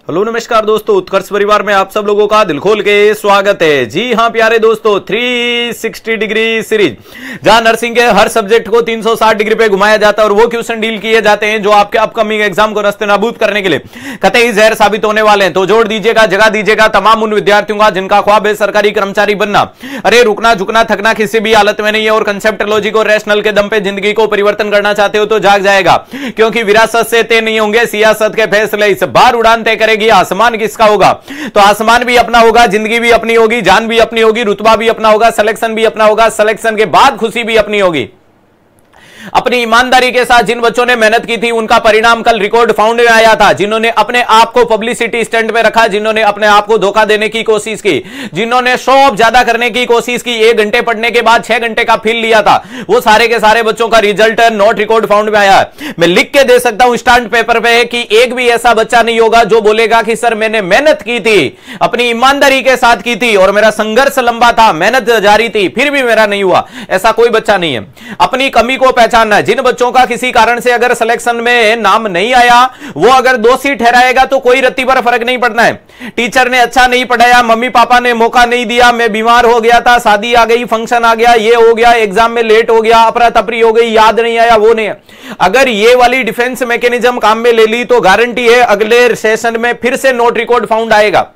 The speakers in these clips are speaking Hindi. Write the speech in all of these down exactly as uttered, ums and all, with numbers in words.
हेलो नमस्कार दोस्तों, उत्कर्ष परिवार में आप सब लोगों का दिल खोल के स्वागत है। जी हां प्यारे दोस्तों, तीन सौ साठ डिग्री सीरीज जहां नर्सिंग के हर सब्जेक्ट को तीन सौ साठ डिग्री पे घुमाया जाता है और वो क्वेश्चन डील किए जाते हैं जो आपके अपकमिंग एग्जाम को नस्तेनाबूद करने के लिए कतई जहर साबित होने वाले हैं। तो जोड़ दीजिएगा, जगा दीजिएगा तमाम उन विद्यार्थियों का जिनका ख्वाब है सरकारी कर्मचारी बनना। अरे रुकना झुकना थकना किसी भी हालत में नहीं है और कंसेप्टोलॉजी को रैशनल के दम पे जिंदगी को परिवर्तन करना चाहते हो तो जाग जाएगा, क्योंकि विरासत से तय नहीं होंगे सियासत के फैसले। इस बार उड़ान तय करेगी आसमान किसका होगा। तो आसमान भी अपना होगा, जिंदगी भी अपनी होगी, जान भी अपनी होगी, रुतबा भी अपना होगा, सिलेक्शन भी अपना होगा, सिलेक्शन के बाद खुशी भी अपनी होगी। अपनी ईमानदारी के साथ जिन बच्चों ने मेहनत की थी उनका परिणाम कल रिकॉर्ड फाउंड में आया था। जिन्होंने अपने आप को पब्लिसिटी स्टैंड पे रखा, जिन्होंने अपने आप को धोखा देने की कोशिश की, जिन्होंने शो ऑफ ज्यादा करने की कोशिश की, एक घंटे पढ़ने के बाद छह घंटे का फील लिया था, वो सारे के सारे बच्चों का रिजल्ट नोट रिकॉर्ड फाउंड में आया है। मैं लिख के दे सकता हूं स्टैंड पेपर पे कि एक भी ऐसा बच्चा नहीं होगा जो बोलेगा कि सर मैंने मेहनत की थी, अपनी ईमानदारी के साथ की थी और मेरा संघर्ष लंबा था, मेहनत जारी थी, फिर भी मेरा नहीं हुआ। ऐसा कोई बच्चा नहीं है। अपनी कमी को पहचानना है। जिन बच्चों का किसी कारण से अगर सिलेक्शन में नाम नहीं आया, वो अगर दोषी ठहराएगा तो कोई रत्ती पर फर्क नहीं पड़ना है। टीचर ने अच्छा नहीं पढ़ाया, मम्मी पापा ने मौका नहीं दिया, मैं बीमार हो गया था, शादी आ गई, फंक्शन आ गया, ये हो गया, एग्जाम में लेट हो गया, अफरा तफरी हो गई, याद नहीं आया, वो नहीं है। अगर ये वाली डिफेंस मैकेनिज्म काम में ले ली तो गारंटी है अगले सेशन में फिर से नोट रिकॉर्ड फाउंड आएगा।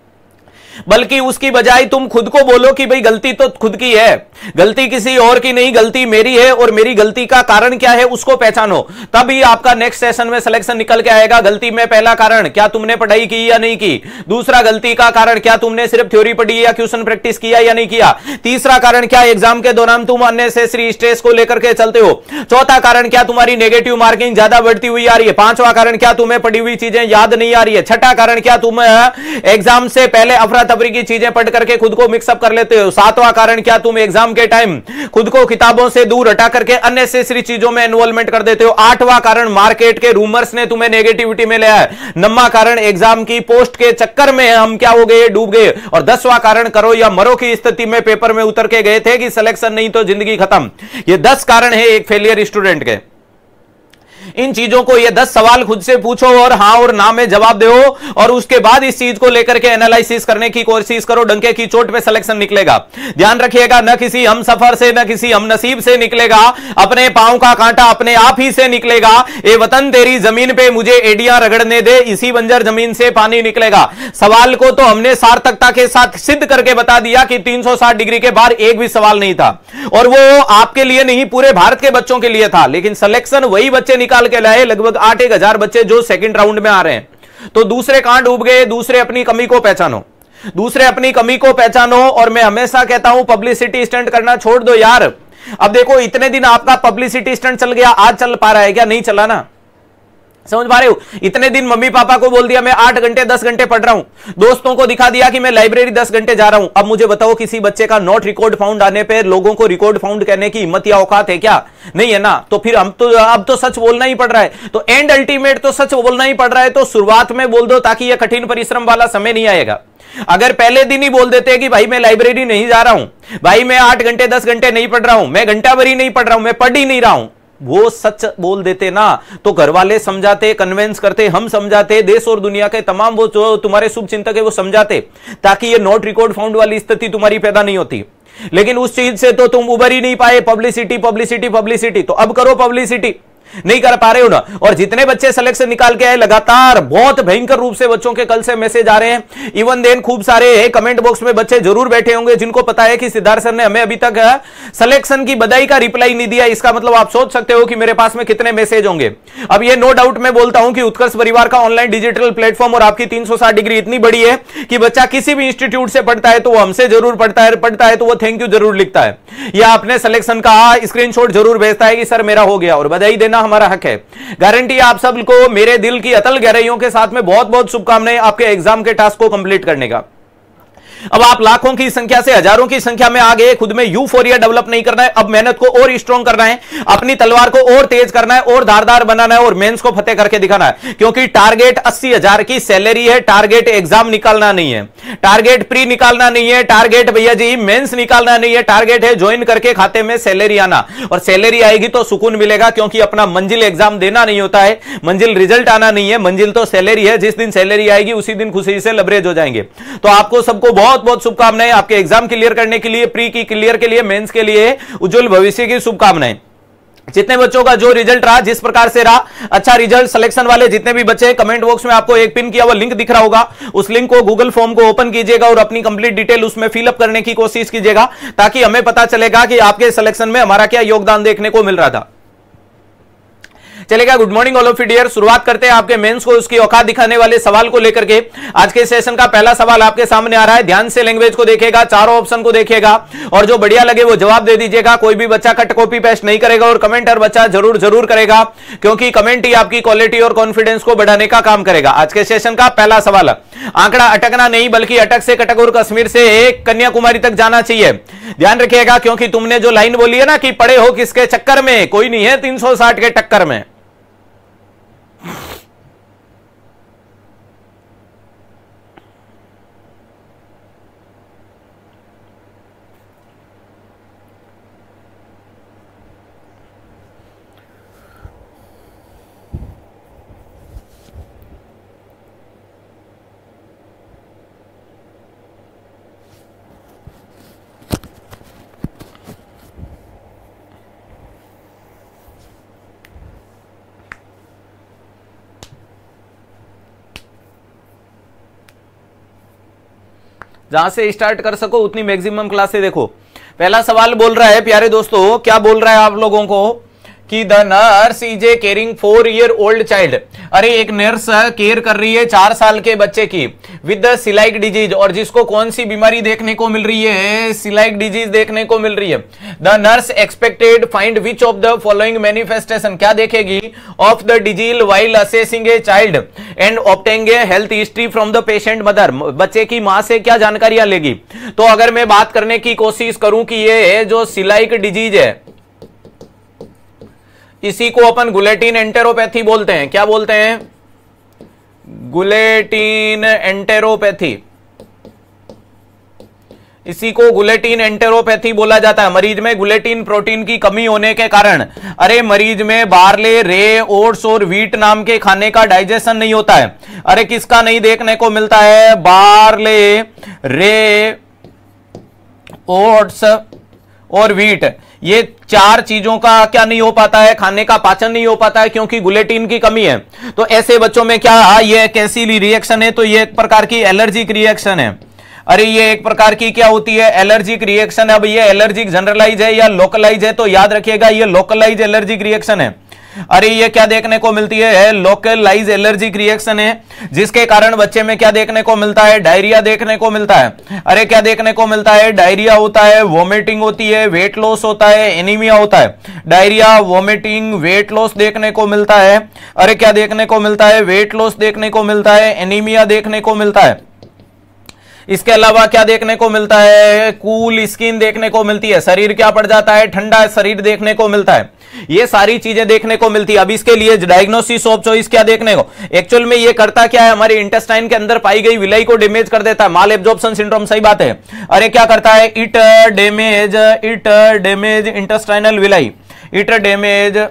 बल्कि उसकी बजाय तुम खुद को बोलो कि भाई गलती तो खुद की है, गलती किसी और की नहीं, गलती मेरी है और मेरी गलती का कारण क्या है उसको पहचानो, तभी आपका नेक्स्ट सेशन में सिलेक्शन निकल के आएगा। गलती में पहला कारण, क्या तुमने पढ़ाई की या नहीं की। दूसरा, गलती का कारण, क्या तुमने सिर्फ थ्योरी पढ़ी या क्वेश्चन प्रैक्टिस किया या नहीं किया। तीसरा कारण, क्या एग्जाम के दौरान तुम अननेसेसरी स्ट्रेस को लेकर के चलते हो। चौथा कारण, क्या तुम्हारी नेगेटिव मार्किंग ज्यादा बढ़ती हुई आ रही है। पांचवा कारण, क्या तुम्हें पढ़ी हुई चीजें याद नहीं आ रही है। छठा कारण, क्या तुम एग्जाम से पहले अफरा तफरी की चीजें पढ़ करके खुद को मिक्सअप कर लेते हो। सातवां कारण, क्या तुम एग्जाम के टाइम खुद को किताबों से दूर हटा करके अननेसेसरी चीजों में इन्वॉल्वमेंट कर देते हो। आठवां कारण, मार्केट के रूमर्स ने तुम्हें नेगेटिविटी में लाया है। नौवां कारण, एग्जाम की पोस्ट के चक्कर में हम क्या हो गए, डूब गए। और दसवां कारण, करो या मरो की स्थिति में पेपर में उतर के गए थे कि सिलेक्शन नहीं तो जिंदगी खत्म। ये दस कारण है एक फेलियर स्टूडेंट के। इन चीजों को, ये दस सवाल खुद से पूछो और हाँ और ना में जवाब दो और उसके बाद इस चीज को लेकर के एनालिसिस करने की कोशिश करो। डंके की चोट पे सिलेक्शन निकलेगा। ध्यान रखिएगा, न किसी हम सफर से न किसी हम नसीब से निकलेगा, अपने पांव का कांटा अपने आप ही से निकलेगा। ए वतन तेरी जमीन पे मुझे एडियां रगड़ने दे, इसी बंजर जमीन से पानी निकलेगा। सवाल को तो हमने सार्थकता के साथ सिद्ध करके बता दिया कि तीन सौ साठ डिग्री के बाहर एक भी सवाल नहीं था और वो आपके लिए नहीं पूरे भारत के बच्चों के लिए था। लेकिन सिलेक्शन वही बच्चे निकाल के लाए, लगभग आठ एक हजार बच्चे जो सेकंड राउंड में आ रहे हैं। तो दूसरे कहां डूब गए। दूसरे अपनी कमी को पहचानो, दूसरे अपनी कमी को पहचानो। और मैं हमेशा कहता हूं पब्लिसिटी स्टंट करना छोड़ दो यार। अब देखो, इतने दिन आपका पब्लिसिटी स्टंट चल गया, आज चल पा रहा है क्या? नहीं चला ना। समझ पा रहे हो? इतने दिन मम्मी पापा को बोल दिया मैं आठ घंटे दस घंटे पढ़ रहा हूं, दोस्तों को दिखा दिया कि मैं लाइब्रेरी दस घंटे जा रहा हूं। अब मुझे बताओ, किसी बच्चे का नोट रिकॉर्ड फाउंड आने पे लोगों को रिकॉर्ड फाउंड कहने की हिम्मत या औकात है क्या? नहीं है ना। तो फिर हम तो अब तो सच बोलना ही पड़ रहा है। तो एंड अल्टीमेट तो सच बोलना ही पड़ रहा है। तो शुरुआत में बोल दो ताकि यह कठिन परिश्रम वाला समय नहीं आएगा। अगर पहले दिन ही बोल देते कि भाई मैं लाइब्रेरी नहीं जा रहा हूं, भाई मैं आठ घंटे दस घंटे नहीं पढ़ रहा हूं, मैं घंटा भर ही नहीं पढ़ रहा हूं, मैं पढ़ ही नहीं रहा हूं, वो सच बोल देते ना, तो घर वाले समझाते, कन्विंस करते, हम समझाते, देश और दुनिया के तमाम वो जो तुम्हारे शुभ चिंतक है वो समझाते, ताकि ये नोट रिकॉर्ड फाउंड वाली स्थिति तुम्हारी पैदा नहीं होती। लेकिन उस चीज से तो तुम उबर ही नहीं पाए। Publicity publicity publicity. तो अब करो पब्लिसिटी, नहीं कर पा रहे हो ना। और जितने बच्चे सिलेक्शन निकाल के आए, लगातार बहुत भयंकर रूप से बच्चों के कल से मैसेज आ रहे हैं। इवन देन खूब सारे कमेंट बॉक्स में बच्चे जरूर बैठे होंगे जिनको पता है कि सिद्धार्थ सर ने हमें अभी तक सिलेक्शन की बधाई का रिप्लाई नहीं दिया। इसका मतलब आप सोच सकते हो कि मेरे पास में कितने मैसेज होंगे। अब ये नो डाउट मैं बोलता हूं कि उत्कर्ष परिवार का ऑनलाइन डिजिटल प्लेटफॉर्म और आपकी तीन सौ साठ डिग्री इतनी बड़ी है कि बच्चा किसी भी इंस्टीट्यूट से पढ़ता है तो वो हमसे जरूर पढ़ता है, पढ़ता है तो वो थैंक यू जरूर लिखता है या अपने सिलेक्शन का स्क्रीनशॉट जरूर भेजता है कि सर मेरा हो गया। और बधाई देना हमारा हक है। गारंटी आप सबको मेरे दिल की अतल गहराइयों के साथ में बहुत बहुत शुभकामनाएं आपके एग्जाम के टास्क को कंप्लीट करने का। अब आप लाखों की संख्या से हजारों की संख्या में आ गए, खुद में यूफोरिया डेवलप नहीं करना है, अब मेहनत को और स्ट्रॉन्ग करना है, अपनी तलवार को और तेज करना है और धारदार बनाना है और मेंस को फतेह करके दिखाना है। क्योंकि टारगेट अस्सी हजार की सैलरी है, टारगेट एग्जाम निकालना नहीं है, टारगेट प्री निकालना नहीं है, टारगेट भैया जी मेंस निकालना नहीं है, टारगेट है ज्वाइन करके खाते में सैलरी आना। और सैलरी आएगी तो सुकून मिलेगा, क्योंकि अपना मंजिल एग्जाम देना नहीं होता है, मंजिल रिजल्ट आना नहीं है, मंजिल तो सैलरी है। जिस दिन सैलरी आएगी उसी दिन खुशी से लबरेज हो जाएंगे। तो आपको सबको बहुत बहुत शुभकामनाएं, आपके एग्जाम क्लियर करने के लिए, प्री की क्लियर के लिए, मेंस के लिए उज्जवल भविष्य की शुभकामनाएं। जितने बच्चों का जो रिजल्ट रहा, जिस प्रकार से रहा, अच्छा रिजल्ट सिलेक्शन वाले जितने भी बच्चे, कमेंट बॉक्स में आपको एक पिन किया हुआ लिंक दिख रहा होगा, उस लिंक को गूगल फॉर्म को ओपन कीजिएगा और अपनी कंप्लीट डिटेल उसमें फिलअप करने की कोशिश कीजिएगा, ताकि हमें पता चलेगा कि आपके सिलेक्शन में हमारा क्या योगदान देखने को मिल रहा था। चलेगा, good morning all of you dear. शुरुआत करते हैं आपके मेंस को उसकी औकात दिखाने वाले सवाल को लेकर के। आज के सेशन का पहला सवाल आपके सामने आ रहा है, ध्यान से लैंग्वेज को देखिएगा, चारों ऑप्शन को देखिएगा और जो बढ़िया लगे वो जवाब दे दीजिएगा। कोई भी बच्चा कट कॉपी पेस्ट नहीं करेगा और कमेंट हर बच्चा जरूर जरूर करेगा, क्योंकि कमेंट ही आपकी क्वालिटी और कॉन्फिडेंस को बढ़ाने का काम करेगा। आज के सेशन का पहला सवाल, आंकड़ा अटकना नहीं बल्कि अटक से कटक और कश्मीर से कन्याकुमारी तक जाना चाहिए। ध्यान रखिएगा, क्योंकि तुमने जो लाइन बोली है ना कि पड़े हो किसके चक्कर में, कोई नहीं है तीन सौ साठ के टक्कर में। जहां से स्टार्ट कर सको उतनी मैक्सिमम क्लासें देखो। पहला सवाल बोल रहा है प्यारे दोस्तों, क्या बोल रहा है आप लोगों को कि the nurse is a caring four year old child. अरे एक नर्स केयर कर रही है चार साल के बच्चे की विद द सिलाइक डिजीज, और जिसको कौन सी बीमारी देखने को मिल रही है, सिलाइक डिजीज देखने को मिल रही है। The nurse expected find which of the following manifestation, क्या देखेगी, of the disease while assessing a child and obtaining a health history from the patient mother. बच्चे की मां से क्या जानकारियां लेगी। तो अगर मैं बात करने की कोशिश करूं कि ये जो सिलाइक डिजीज है, इसी को अपन गुलेटिन एंटेरोपैथी बोलते हैं। क्या बोलते हैं, गुलेटिन एंटेरोपैथी। इसी को गुलेटिन एंटेरोपैथी बोला जाता है। मरीज में गुलेटिन प्रोटीन की कमी होने के कारण, अरे मरीज में बार्ले, रे, ओट्स और व्हीट नाम के खाने का डाइजेशन नहीं होता है। अरे किसका नहीं देखने को मिलता है, बार्ले, रे, ओट्स और व्हीट, ये चार चीजों का क्या नहीं हो पाता है, खाने का पाचन नहीं हो पाता है, क्योंकि गुलेटिन की कमी है। तो ऐसे बच्चों में क्या, ये कैसी रिएक्शन है, तो ये एक प्रकार की एलर्जिक रिएक्शन है। अरे ये एक प्रकार की क्या होती है, एलर्जिक रिएक्शन है। अब ये एलर्जिक जनरलाइज है या लोकलाइज है, तो याद रखिएगा ये लोकलाइज एलर्जिक रिएक्शन है। अरे ये क्या देखने को मिलती है, लोकलाइज एलर्जिक रिएक्शन है, जिसके कारण बच्चे में क्या देखने को मिलता है, डायरिया देखने को मिलता है। अरे क्या देखने को मिलता है, डायरिया होता है, वोमिटिंग होती है, वेट लॉस होता है, एनीमिया होता है। डायरिया, वोमिटिंग, वेट लॉस देखने को मिलता है। अरे क्या देखने को मिलता है, वेट लॉस देखने को मिलता है, एनीमिया देखने को मिलता है। इसके अलावा क्या देखने को मिलता है, कूल स्किन देखने को मिलती है, शरीर क्या पड़ जाता है, ठंडा शरीर देखने को मिलता है। ये सारी चीजें देखने को मिलती है। अब इसके लिए डायग्नोसिस ऑफ चॉइस क्या देखने को, एक्चुअल में ये करता क्या है, हमारे इंटेस्टाइन के अंदर पाई गई विलाई को डैमेज कर देता है। माल एब्जॉर्प्शन सिंड्रोम, सही बात है। अरे क्या करता है, it damage it damage intestinal villi, it damage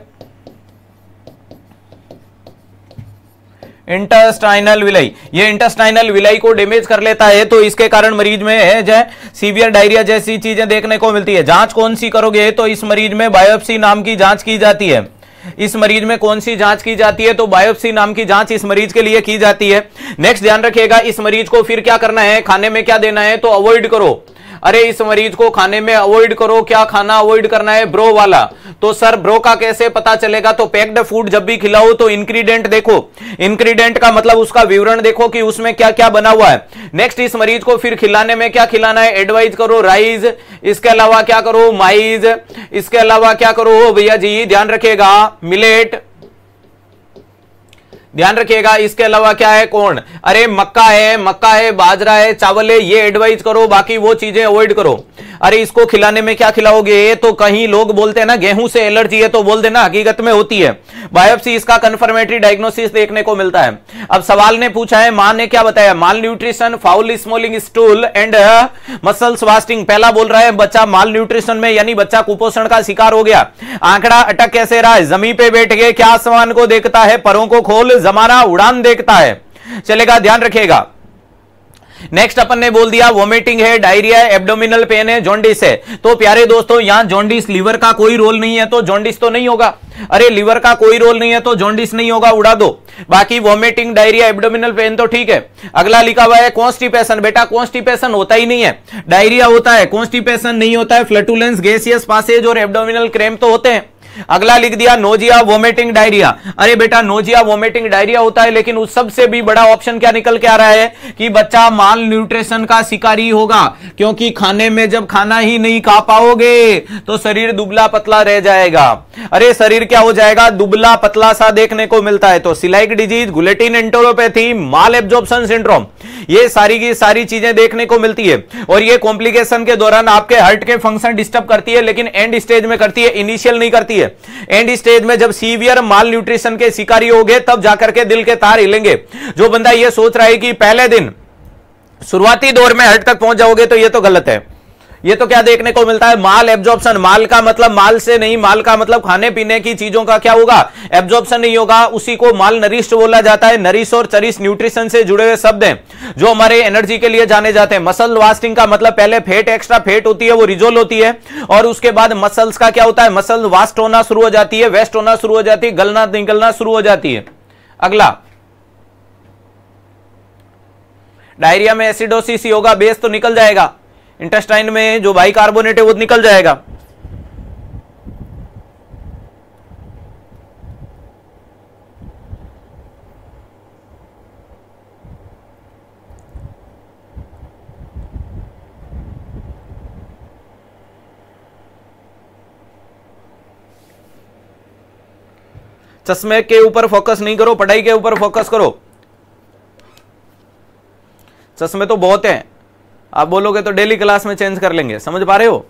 intestinal villi, ये इंटेस्टाइनल विलाई को डैमेज कर लेता है। तो इसके कारण मरीज में है जो सीवियर डायरिया जैसी चीजें देखने को मिलती है। जांच कौन सी करोगे, तो इस मरीज में बायोप्सी नाम की जांच की जाती है। इस मरीज में कौन सी जांच की जाती है, तो बायोप्सी नाम की जांच इस मरीज के लिए की जाती है। नेक्स्ट ध्यान रखिएगा, इस मरीज को फिर क्या करना है, खाने में क्या देना है, तो अवॉइड करो। अरे इस मरीज को खाने में अवॉइड करो, क्या खाना अवॉइड करना है, ब्रो वाला। तो सर ब्रो का कैसे पता चलेगा, तो पैक्ड फूड जब भी खिलाओ तो इंग्रेडिएंट देखो, इंग्रेडिएंट का मतलब उसका विवरण देखो कि उसमें क्या क्या बना हुआ है। नेक्स्ट इस मरीज को फिर खिलाने में क्या खिलाना है, एडवाइज करो राइस, इसके अलावा क्या करो, माइज, इसके अलावा क्या करो भैया जी ध्यान रखिएगा, मिलेट, ध्यान रखिएगा। इसके अलावा क्या है, कौन, अरे मक्का है, मक्का है, बाजरा है, चावल है, ये एडवाइज करो, बाकी वो चीजें अवॉइड करो। अरे इसको खिलाने में क्या खिलाओगे, तो कहीं लोग बोलते हैं ना गेहूं से एलर्जी है, तो बोल देना हकीकत में होती है। बायोप्सी इसका कंफर्मेटरी डायग्नोसिस देखने को मिलता है। अब सवाल ने पूछा है, मां ने क्या बताया, malnutrition, foul smelling stool and muscles wasting. पहला बोल रहा है बच्चा माल न्यूट्रिशन में, यानी बच्चा कुपोषण का शिकार हो गया। आंकड़ा अटक कैसे रहा है, जमीन पे बैठ गए, क्या आसमान को देखता है, परों को खोल, जमाना उड़ान देखता है। चलेगा, ध्यान रखिएगा। नेक्स्ट अपन ने बोल दिया वोमिटिंग है, डायरिया है, एब्डोमिनल पेन है, जॉन्डिस है। तो प्यारे दोस्तों यहां जॉन्डिस, लीवर का कोई रोल नहीं है तो जॉन्डिस तो नहीं होगा। अरे लीवर का कोई रोल नहीं है तो जॉन्डिस नहीं होगा, उड़ा दो। बाकी वोमिटिंग, डायरिया, एब्डोमिनल पेन तो ठीक है। अगला लिखा हुआ है कॉन्स्टिपेशन। बेटा कॉन्स्टिपेशन होता ही नहीं है, डायरिया होता है, कॉन्स्टिपेशन नहीं होता है। फ्लटुलेंस, गैसियस पासेज और एब्डोमिनल क्रैम्प तो होते हैं। अगला लिख दिया नोजिया, वोमिटिंग, डायरिया। अरे बेटा नोजिया, वोमिटिंग, डायरिया होता है, लेकिन उस सबसे भी बड़ा ऑप्शन क्या निकल के आ रहा है कि बच्चा माल न्यूट्रिशन का शिकारी होगा, क्योंकि खाने में जब खाना ही नहीं खा पाओगे तो शरीर दुबला पतला रह जाएगा। अरे शरीर क्या हो जाएगा, दुबला पतला सा देखने को मिलता है। तो celiac disease, gluten enteropathy, malabsorption syndrome, ये सारी की सारी चीजें देखने को मिलती है। और ये कॉम्प्लिकेशन के दौरान आपके हार्ट के फंक्शन डिस्टर्ब करती है, लेकिन एंड स्टेज में करती है, इनिशियल नहीं करती है। एंड स्टेज में जब सीवियर माल न्यूट्रिशन के शिकारी हो गए तब जाकर के दिल के तार हिलेंगे। जो बंदा ये सोच रहा है कि पहले दिन शुरुआती दौर में हार्ट तक पहुंच जाओगे तो ये तो गलत है। ये तो क्या देखने को मिलता है, माल एब्जॉर्प्शन। माल का मतलब माल से नहीं, माल का मतलब खाने पीने की चीजों का क्या होगा, एब्जॉर्प्शन नहीं होगा। उसी को माल नरिश्ड बोला जाता है। नरिश और चरिश न्यूट्रिशन से जुड़े हुए शब्द हैं जो हमारे एनर्जी के लिए जाने जाते हैं। मसल वास्टिंग का मतलब पहले फैट, एक्स्ट्रा फैट होती है, वो रिजोल्व होती है, और उसके बाद मसल्स का क्या होता है, मसल वास्ट होना शुरू हो जाती है, वेस्ट होना शुरू हो जाती है, गलना निकलना शुरू हो जाती है। अगला डायरिया में एसिडोसिस ही होगा, बेस तो निकल जाएगा, इंटेस्टाइन में जो बाइकार्बोनेट है वो निकल जाएगा। चश्मे के ऊपर फोकस नहीं करो, पढ़ाई के ऊपर फोकस करो। चश्मे तो बहुत हैं, आप बोलोगे तो डेली क्लास में चेंज कर लेंगे। समझ पा रहे हो?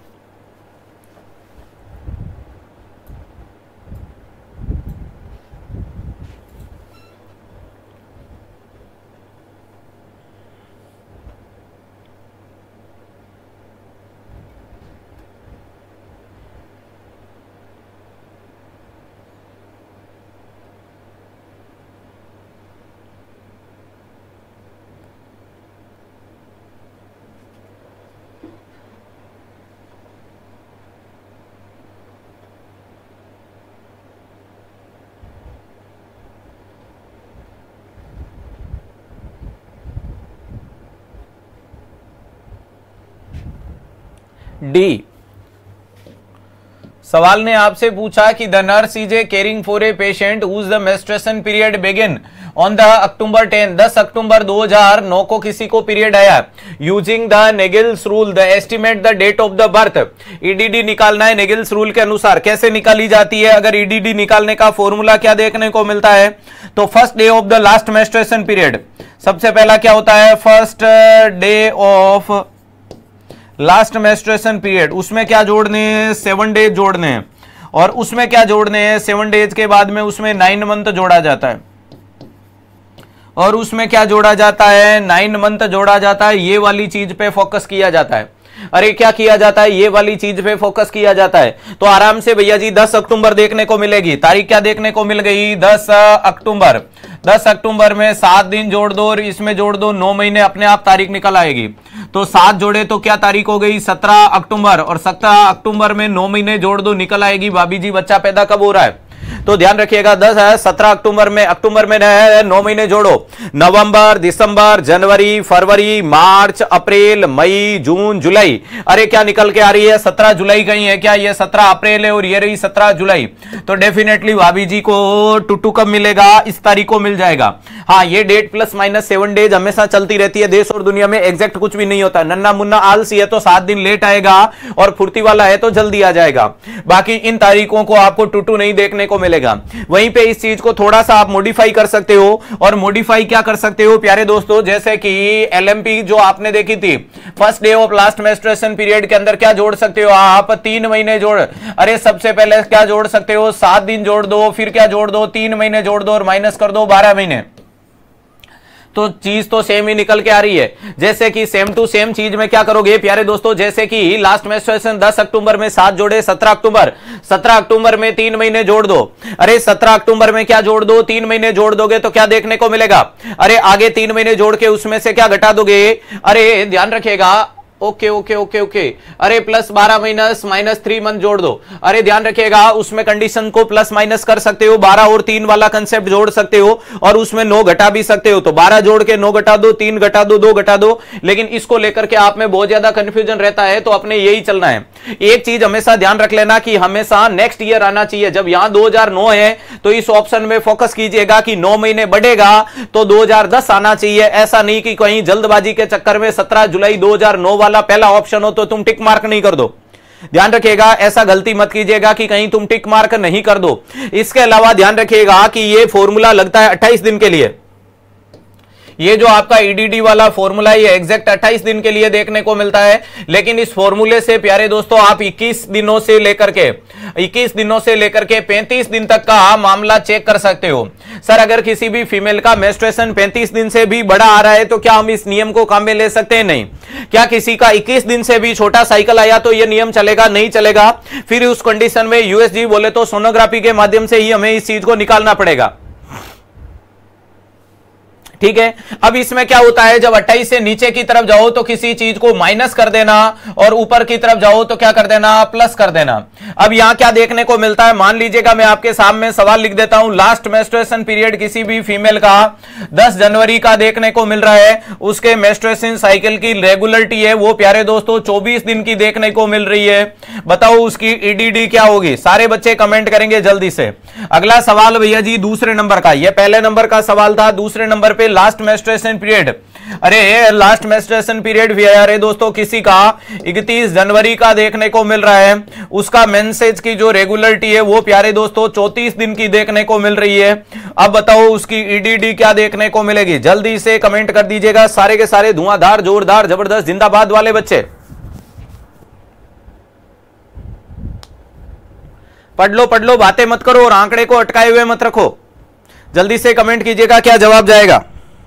डी, सवाल ने आपसे पूछा कि the nurse is a caring for a patient whose the menstruation period begin on the October ten, दस अक्टूबर दो हज़ार नौ को किसी को पीरियड आया। Using the Naegele's rule the estimate the date of the birth. EDD निकालना है नेगिल्स रूल के अनुसार। कैसे निकाली जाती है? अगर ईडीडी निकालने का फॉर्मूला क्या देखने को मिलता है, तो first day of the last menstruation period. सबसे पहला क्या होता है, first day of last menstruation period, उसमें क्या जोड़ने हैं, सेवन डेज जोड़ने हैं, और उसमें क्या जोड़ने हैं, सेवन डेज के बाद में उसमें नाइन मंथ जोड़ा जाता है, और उसमें क्या जोड़ा जाता है, नाइन मंथ जोड़ा जाता है। ये वाली चीज पे फोकस किया जाता है। अरे क्या किया जाता है, ये वाली चीज पे फोकस किया जाता है। तो आराम से भैया जी दस अक्टूबर देखने को मिलेगी। तारीख क्या देखने को मिल गई, दस अक्टूबर। दस अक्टूबर में सात दिन जोड़ दो और इसमें जोड़ दो, नौ महीने अपने आप तारीख निकल आएगी। तो सात जोड़े तो क्या तारीख हो गई, सत्रह अक्टूबर, और सत्रह अक्टूबर में नौ महीने जोड़ दो, निकल आएगी भाभी जी बच्चा पैदा कब हो रहा है। तो ध्यान रखिएगा, दस है सत्रह अक्टूबर में, अक्टूबर में नौ महीने जोड़ो, नवंबर, दिसंबर, जनवरी, फरवरी, मार्च, अप्रैल, मई, जून, जुलाई। अरे क्या निकल के आ रही है, सत्रह जुलाई कहीं है क्या, ये सत्रह अप्रैल है और ये रही सत्रह जुलाई। तो डेफिनेटली भाभी जी को टुट्टू कब मिलेगा, इस तारीख को मिल जाएगा। हाँ, ये date plus minus seven days हमेशा चलती रहती है। देश और दुनिया में एग्जैक्ट कुछ भी नहीं होता। नन्ना मुन्ना आलसी है तो सात दिन लेट आएगा, और फुर्ती वाला है तो जल्दी आ जाएगा। बाकी इन तारीखों को आपको टुट्टू नहीं देखने को मिलेगा। वहीं पे इस चीज को थोड़ा सा आप मॉडिफाई कर सकते हो, और मॉडिफाई क्या कर सकते हो प्यारे दोस्तों, जैसे कि एलएमपी जो आपने देखी थी first day of last menstruation period के अंदर क्या जोड़ सकते हो आप, तीन महीने जोड़, अरे सबसे पहले क्या जोड़ सकते हो, सात दिन जोड़ दो, फिर क्या जोड़ दो, तीन महीने जोड़ दो और माइनस कर दो बारह महीने, तो चीज तो सेम ही निकल के आ रही है। जैसे कि सेम टू सेम चीज में क्या करोगे प्यारे दोस्तों, जैसे कि लास्ट मेंस्ट्रुएशन दस अक्टूबर में सात जोड़े, सत्रह अक्टूबर, सत्रह अक्टूबर में तीन महीने जोड़ दो, अरे सत्रह अक्टूबर में क्या जोड़ दो, तीन महीने जोड़ दोगे तो क्या देखने को मिलेगा, अरे आगे तीन महीने जोड़ के उसमें से क्या घटा दोगे, अरे ध्यान रखिएगा, ओके ओके ओके ओके अरे प्लस बारह माइनस माइनस थ्री मंथ जोड़ दो, अरे ध्यान रखिएगा उसमें कंडीशन को प्लस माइनस कर सकते हो, बारह और तीन वाला कंसेप्ट जोड़ सकते हो और उसमें नौ घटा भी सकते हो, तो बारह जोड़ के नौ घटा दो, तीन घटा दो, दो घटा दो, लेकिन इसको लेकर के आप में बहुत ज्यादा कंफ्यूजन रहता है, तो अपने यही चलना है। एक चीज हमेशा ध्यान रख लेना कि हमेशा नेक्स्ट ईयर आना चाहिए। जब यहां दो हज़ार नौ है तो इस ऑप्शन में फोकस कीजिएगा कि नौ महीने बढ़ेगा तो दो हज़ार दस आना चाहिए, ऐसा नहीं कि कहीं जल्दबाजी के चक्कर में सत्रह जुलाई दो हज़ार नौ वाला पहला ऑप्शन हो तो तुम टिक मार्क नहीं कर दो। ध्यान रखिएगा, ऐसा गलती मत कीजिएगा कि कहीं तुम टिक मार्क नहीं कर दो। इसके अलावा ध्यान रखिएगा कि यह फॉर्मूला लगता है अट्ठाईस दिन के लिए, ये जो आपका ईडीडी वाला फॉर्मूला ये एग्जैक्ट अट्ठाईस दिन के लिए देखने को मिलता है, लेकिन इस फॉर्मूले से प्यारे दोस्तों आप इक्कीस दिनों से लेकर के इक्कीस दिनों से लेकर के पैंतीस दिन तक का मामला चेक कर सकते हो। सर अगर किसी भी फीमेल का मेंस्ट्रुएशन पैंतीस दिन से भी बड़ा आ रहा है तो क्या हम इस नियम को काम में ले सकते हैं? नहीं। क्या किसी का इक्कीस दिन से भी छोटा साइकिल आया तो यह नियम चलेगा? नहीं चलेगा। फिर उस कंडीशन में यूएसजी बोले तो सोनोग्राफी के माध्यम से ही हमें इस चीज को निकालना पड़ेगा। ठीक है, अब इसमें क्या होता है, जब अट्ठाईस से नीचे की तरफ जाओ तो किसी चीज को माइनस कर देना और ऊपर की तरफ जाओ तो क्या कर देना, प्लस कर देना। अब यहां क्या देखने को मिलता है, मान लीजिएगा मैं आपके सामने सवाल लिख देता हूं, लास्ट मेंस्ट्रुएशन पीरियड किसी भी फीमेल का दस जनवरी का देखने को मिल रहा है, उसके मेंस्ट्रुएशन साइकिल की रेगुलरिटी है वो प्यारे दोस्तों चौबीस दिन की देखने को मिल रही है। बताओ उसकी ईडीडी क्या होगी? सारे बच्चे कमेंट करेंगे जल्दी से। अगला सवाल भैया जी दूसरे नंबर का, यह पहले नंबर का सवाल था, दूसरे नंबर पे लास्ट मेंस्ट्रुएशन पीरियड, अरे लास्ट मेंस्ट्रुएशन पीरियड भी है अरे दोस्तों किसी का इकतीस जनवरी का देखने को मिल रहा है, उसका मेंसेज की जो रेगुलरिटी है वो प्यारे दोस्तों चौंतीस दिन की देखने को मिल रही है। अब बताओ उसकी ईडीडी क्या देखने को मिलेगी? जल्दी से कमेंट कर दीजिएगा सारे के सारे धुआंधार जोरदार जबरदस्त जिंदाबाद वाले बच्चे। पढ़ लो पढ़ लो, बातें मत करो और आंकड़े को अटकाए हुए मत रखो। जल्दी से कमेंट कीजिएगा क्या जवाब जाएगा।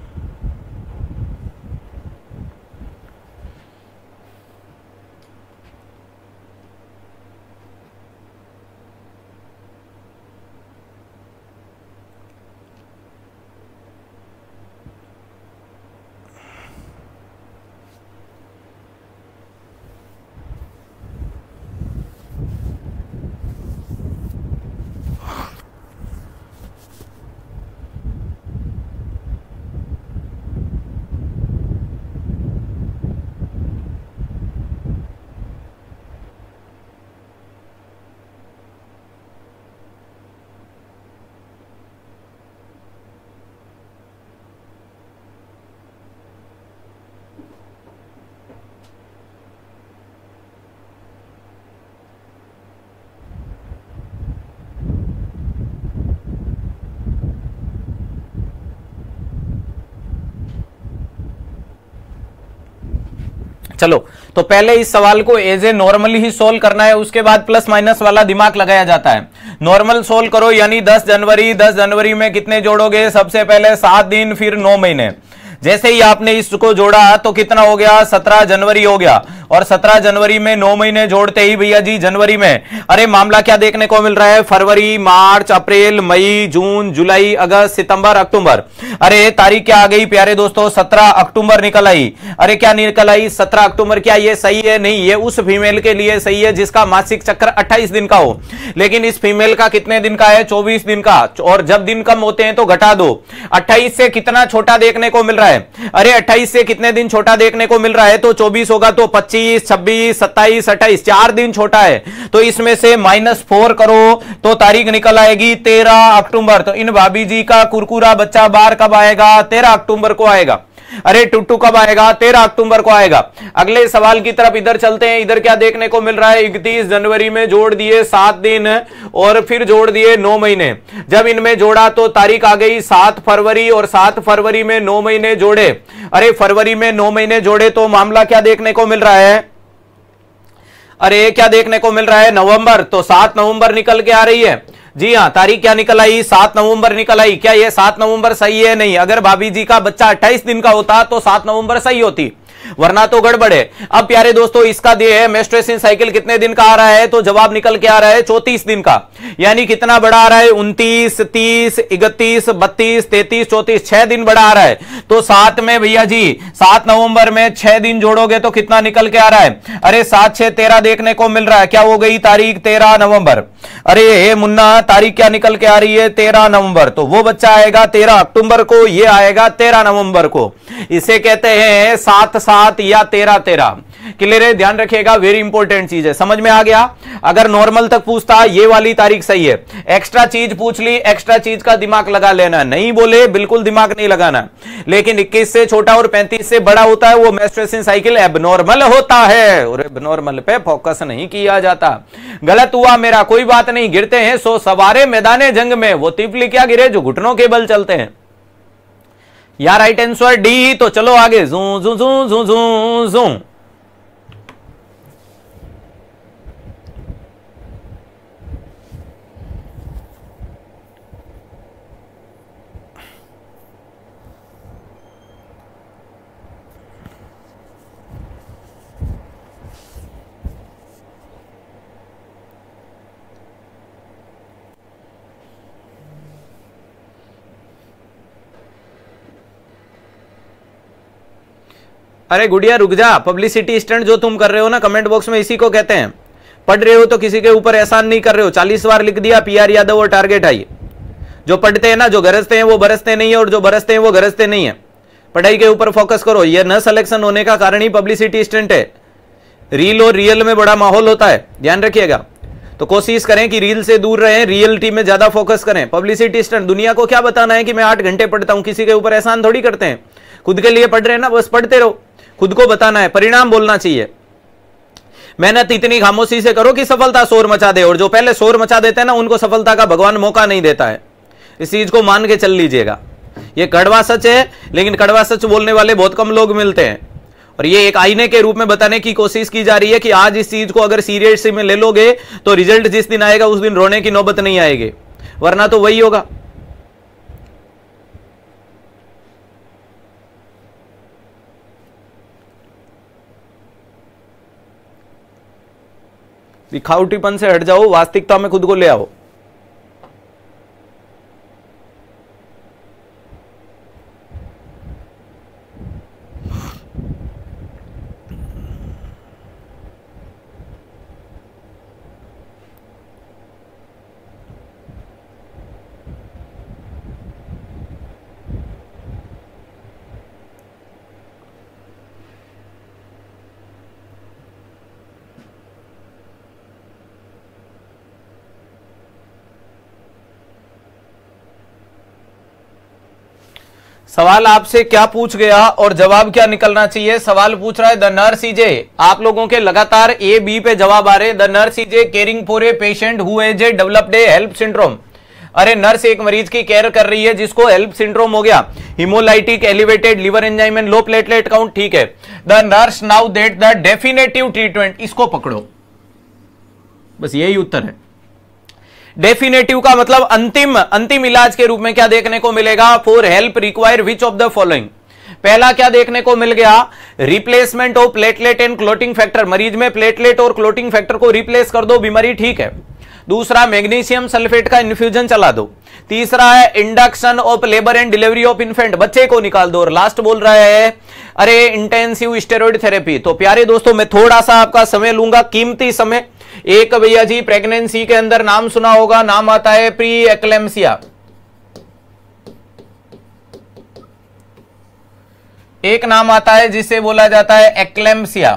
चलो तो पहले इस सवाल को एज ए नॉर्मली ही सोल्व करना है, उसके बाद प्लस माइनस वाला दिमाग लगाया जाता है। नॉर्मल सोल्व करो, यानी दस जनवरी, दस जनवरी में कितने जोड़ोगे? सबसे पहले सात दिन, फिर नौ महीने। जैसे ही आपने इसको जोड़ा तो कितना हो गया? सत्रह जनवरी हो गया, और सत्रह जनवरी में नौ महीने जोड़ते ही भैया जी जनवरी में अरे मामला क्या देखने को मिल रहा है? फरवरी, मार्च, अप्रैल, मई, जून, जुलाई, अगस्त, सितंबर, अक्टूबर। अरे तारीख क्या आ गई प्यारे दोस्तों? सत्रह अक्टूबर निकल आई। अरे क्या निकल आई? सत्रह अक्टूबर। क्या ये सही है? नहीं, ये उस फीमेल के लिए सही है जिसका मासिक चक्र अट्ठाईस दिन का हो, लेकिन इस फीमेल का कितने दिन का है? चौबीस दिन का। और जब दिन कम होते हैं तो घटा दो। अट्ठाईस से कितना छोटा देखने को मिल रहा है? अरे अट्ठाईस से कितने दिन छोटा देखने को मिल रहा है? तो चौबीस होगा तो पच्चीस, छब्बीस, सत्ताईस, अट्ठाईस, चार दिन छोटा है, तो इसमें से माइनस फोर करो तो तारीख निकल आएगी तेरह अक्टूबर। तो इन भाभी जी का कुरकुरा बच्चा बाहर कब आएगा? तेरह अक्टूबर को आएगा। अरे टुट्टू कब आएगा? तेरह अक्टूबर को आएगा। अगले सवाल की तरफ इधर चलते हैं। इधर क्या देखने को मिल रहा है? इकतीस जनवरी में जोड़ दिए सात दिन और फिर जोड़ दिए नौ महीने। जब इनमें जोड़ा तो तारीख आ गई सात फरवरी और सात फरवरी में नौ महीने जोड़े। अरे फरवरी में नौ महीने जोड़े तो मामला क्या देखने को मिल रहा है? अरे क्या देखने को मिल रहा है? नवंबर। तो सात नवंबर निकल के आ रही है। जी हां, तारीख क्या निकल आई? सात नवंबर निकल आई। क्या ये सात नवंबर सही है? नहीं। अगर भाभी जी का बच्चा अट्ठाईस दिन का होता तो सात नवंबर सही होती, वरना तो गड़बड़ है। अब प्यारे दोस्तों इसका दिए है मेंस्ट्रुएशन साइकिल कितने दिन का आ रहा है? तो जवाब निकल के आ रहा है चौंतीस दिन का। यानी कितना बड़ा आ रहा है? उनतीस, तीस, इकतीस, बत्तीस, तैतीस, चौंतीस, छह दिन बड़ा आ रहा है। तो सात में भैया जी सात नवंबर में छह दिन जोड़ोगे तो कितना निकल के आ रहा है? अरे सात छह तेरह देखने को मिल रहा है। क्या हो गई तारीख? तेरह नवंबर। अरे हे मुन्ना, तारीख क्या निकल के आ रही है? तेरह नवंबर। तो वो बच्चा आएगा तेरह अक्टूबर को, ये आएगा तेरह नवंबर को। इसे कहते हैं सात सात या तेरह तेरह। क्लियर है? ध्यान रखिएगा, वेरी इंपॉर्टेंट चीज है। समझ में आ गया? अगर नॉर्मल तक पूछता ये वाली तारीख सही है, एक्स्ट्रा चीज पूछ ली, एक्स्ट्रा चीज का दिमाग लगा लेना। नहीं बोले बिल्कुल दिमाग नहीं लगाना। लेकिन इक्कीस से छोटा और पैंतीस से बड़ा होता है वो मेंस्ट्रुएशन साइकिल एबनॉर्मल होता है और एबनॉर्मल पे फोकस नहीं किया जाता। गलत हुआ मेरा, कोई बात नहीं। गिरते हैं सो सवारे मैदाने जंग में, वो तिफली क्या गिरे जो घुटनों के बल चलते हैं। या राइट आंसर डी। तो चलो आगे। जू जू जू जू जू जू। अरे गुड़िया रुक जा। पब्लिसिटी स्टंट जो तुम कर रहे हो ना कमेंट बॉक्स में, इसी को कहते हैं। पढ़ रहे हो तो किसी के ऊपर एहसान नहीं कर रहे हो। चालीस बार लिख दिया पी आर यादव और टारगेट आई। जो पढ़ते हैं ना, जो गरजते हैं वो बरसते नहीं है और जो बरसते हैं वो गरजते नहीं है। पढ़ाई के ऊपर फोकस करो। ये न सिलेक्शन होने का कारण ही पब्लिसिटी स्टंट है। रील और रियल में बड़ा माहौल होता है, ध्यान रखिएगा। तो कोशिश करें कि रील से दूर रहें, रियलिटी में ज्यादा फोकस करें। पब्लिसिटी स्टंट दुनिया को क्या बताना है कि मैं आठ घंटे पढ़ता हूं, किसी के ऊपर एहसान थोड़ी करते हैं। खुद के लिए पढ़ रहे हैं ना, बस पढ़ते रहो। खुद को बताना है, परिणाम बोलना चाहिए। मेहनत इतनी खामोशी से करो कि सफलता शोर मचा दे, और जो पहले शोर मचा देते हैं ना उनको सफलता का भगवान मौका नहीं देता है। इस चीज को मान के चल लीजिएगा। ये कड़वा सच है, लेकिन कड़वा सच बोलने वाले बहुत कम लोग मिलते हैं। और ये एक आईने के रूप में बताने की कोशिश की जा रही है कि आज इस चीज को अगर सीरियस में ले लोगे तो रिजल्ट जिस दिन आएगा उस दिन रोने की नौबत नहीं आएगी, वरना तो वही होगा। दिखावटीपन से हट जाओ, वास्तविकता में खुद को ले आओ। सवाल आपसे क्या पूछ गया और जवाब क्या निकलना चाहिए? सवाल पूछ रहा है द नर्स इज ए, आप लोगों के लगातार ए बी पे जवाब आ रहे हैं। The nurse is a caring for a patient who has a developed a HELLP syndrome. अरे नर्स एक मरीज की केयर कर रही है जिसको हेल्प सिंड्रोम हो गया, haemolytic elevated liver enzyme and low platelet count. ठीक है, the nurse now that the definitive treatment, इसको पकड़ो, बस यही उत्तर है। डेफिनेटिव का मतलब अंतिम अंतिम इलाज के रूप में क्या देखने को मिलेगा? For HELLP require which of the following. पहला क्या देखने को मिल गया? Replacement of platelet and clotting factor, मरीज में प्लेटलेट और क्लोटिंग फैक्टर को रिप्लेस कर दो, बीमारी ठीक है। दूसरा मैग्नीशियम सल्फेट का इन्फ्यूजन चला दो। तीसरा है induction of labour and delivery of infant, बच्चे को निकाल दो। और लास्ट बोल रहा है अरे इंटेंसिव स्टेरॉइड थेरेपी। तो प्यारे दोस्तों मैं थोड़ा सा आपका समय लूंगा, कीमती समय। एक भैया जी प्रेगनेंसी के अंदर नाम सुना होगा, नाम आता है प्री एक्लेम्सिया। एक नाम आता है जिसे बोला जाता है एक्लेम्सिया।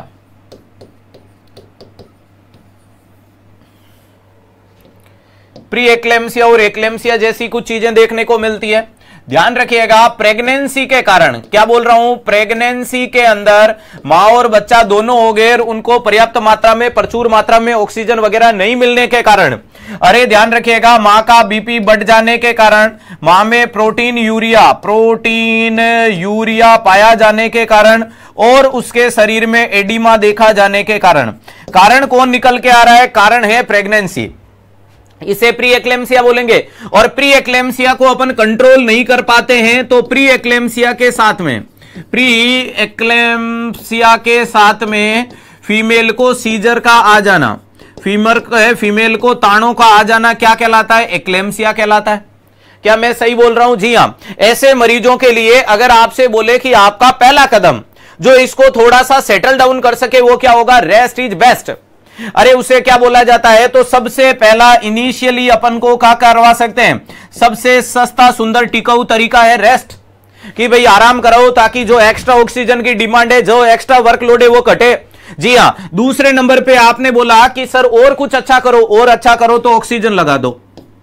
प्री एक्लेम्सिया और एक्लेम्सिया जैसी कुछ चीजें देखने को मिलती है। ध्यान रखिएगा, प्रेगनेंसी के कारण, क्या बोल रहा हूं, प्रेगनेंसी के अंदर मां और बच्चा दोनों हो गए, उनको पर्याप्त मात्रा में, प्रचुर मात्रा में ऑक्सीजन वगैरह नहीं मिलने के कारण, अरे ध्यान रखिएगा, मां का बीपी बढ़ जाने के कारण, मां में प्रोटीन यूरिया प्रोटीन यूरिया पाया जाने के कारण, और उसके शरीर में एडिमा देखा जाने के कारण, कारण कौन निकल के आ रहा है, कारण है प्रेगनेंसी, इसे प्री एक्लेम्सिया बोलेंगे। और प्री एक्लेम्सिया को अपन कंट्रोल नहीं कर पाते हैं, तो प्री एक्लेम्सिया के साथ में प्री एक्लेम्सिया के साथ में फीमेल को सीजर का आ जाना, फीमर है फीमेल को ताड़ों का आ जाना क्या कहलाता है, एक्लेम्सिया कहलाता है। क्या मैं सही बोल रहा हूं? जी हां। ऐसे मरीजों के लिए अगर आपसे बोले कि आपका पहला कदम जो इसको थोड़ा सा सेटल डाउन कर सके वो क्या होगा, रेस्ट इज बेस्ट, अरे उसे क्या बोला जाता है, तो सबसे पहला इनिशियली अपन को क्या करवा सकते हैं, सबसे सस्ता सुंदर टिकाऊ तरीका है रेस्ट, कि भाई आराम कराओ ताकि जो एक्स्ट्रा ऑक्सीजन की डिमांड है, जो एक्स्ट्रा वर्कलोड है वो कटे। जी हां। दूसरे नंबर पे आपने बोला कि सर और कुछ अच्छा करो, और अच्छा करो तो ऑक्सीजन लगा दो,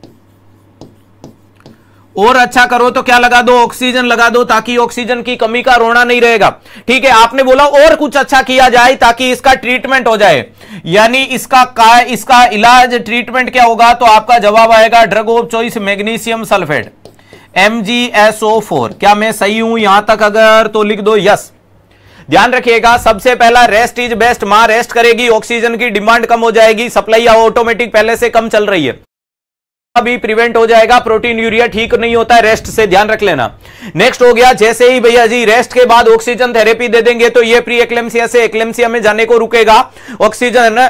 और अच्छा करो तो क्या लगा दो, ऑक्सीजन लगा दो, ताकि ऑक्सीजन की कमी का रोना नहीं रहेगा। ठीक है, आपने बोला और कुछ अच्छा किया जाए ताकि इसका ट्रीटमेंट हो जाए, यानी इसका का इसका इलाज ट्रीटमेंट क्या होगा, तो आपका जवाब आएगा drug of choice magnesium sulphate M G S O four. क्या मैं सही हूं यहां तक? अगर तो लिख दो यस। ध्यान रखिएगा, सबसे पहला रेस्ट इज बेस्ट, मां रेस्ट करेगी, ऑक्सीजन की डिमांड कम हो जाएगी, सप्लाई ऑटोमेटिक पहले से कम चल रही है, अभी प्रिवेंट हो जाएगा, प्रोटीन यूरिया ठीक नहीं होता है रेस्ट से, ध्यान रख लेना। नेक्स्ट हो गया, जैसे ही भैया जी रेस्ट के बाद ऑक्सीजन थेरेपी दे देंगे तो ये प्री एक्लेम्सिया से एक्लेम्सिया में जाने को रुकेगा, ऑक्सीजन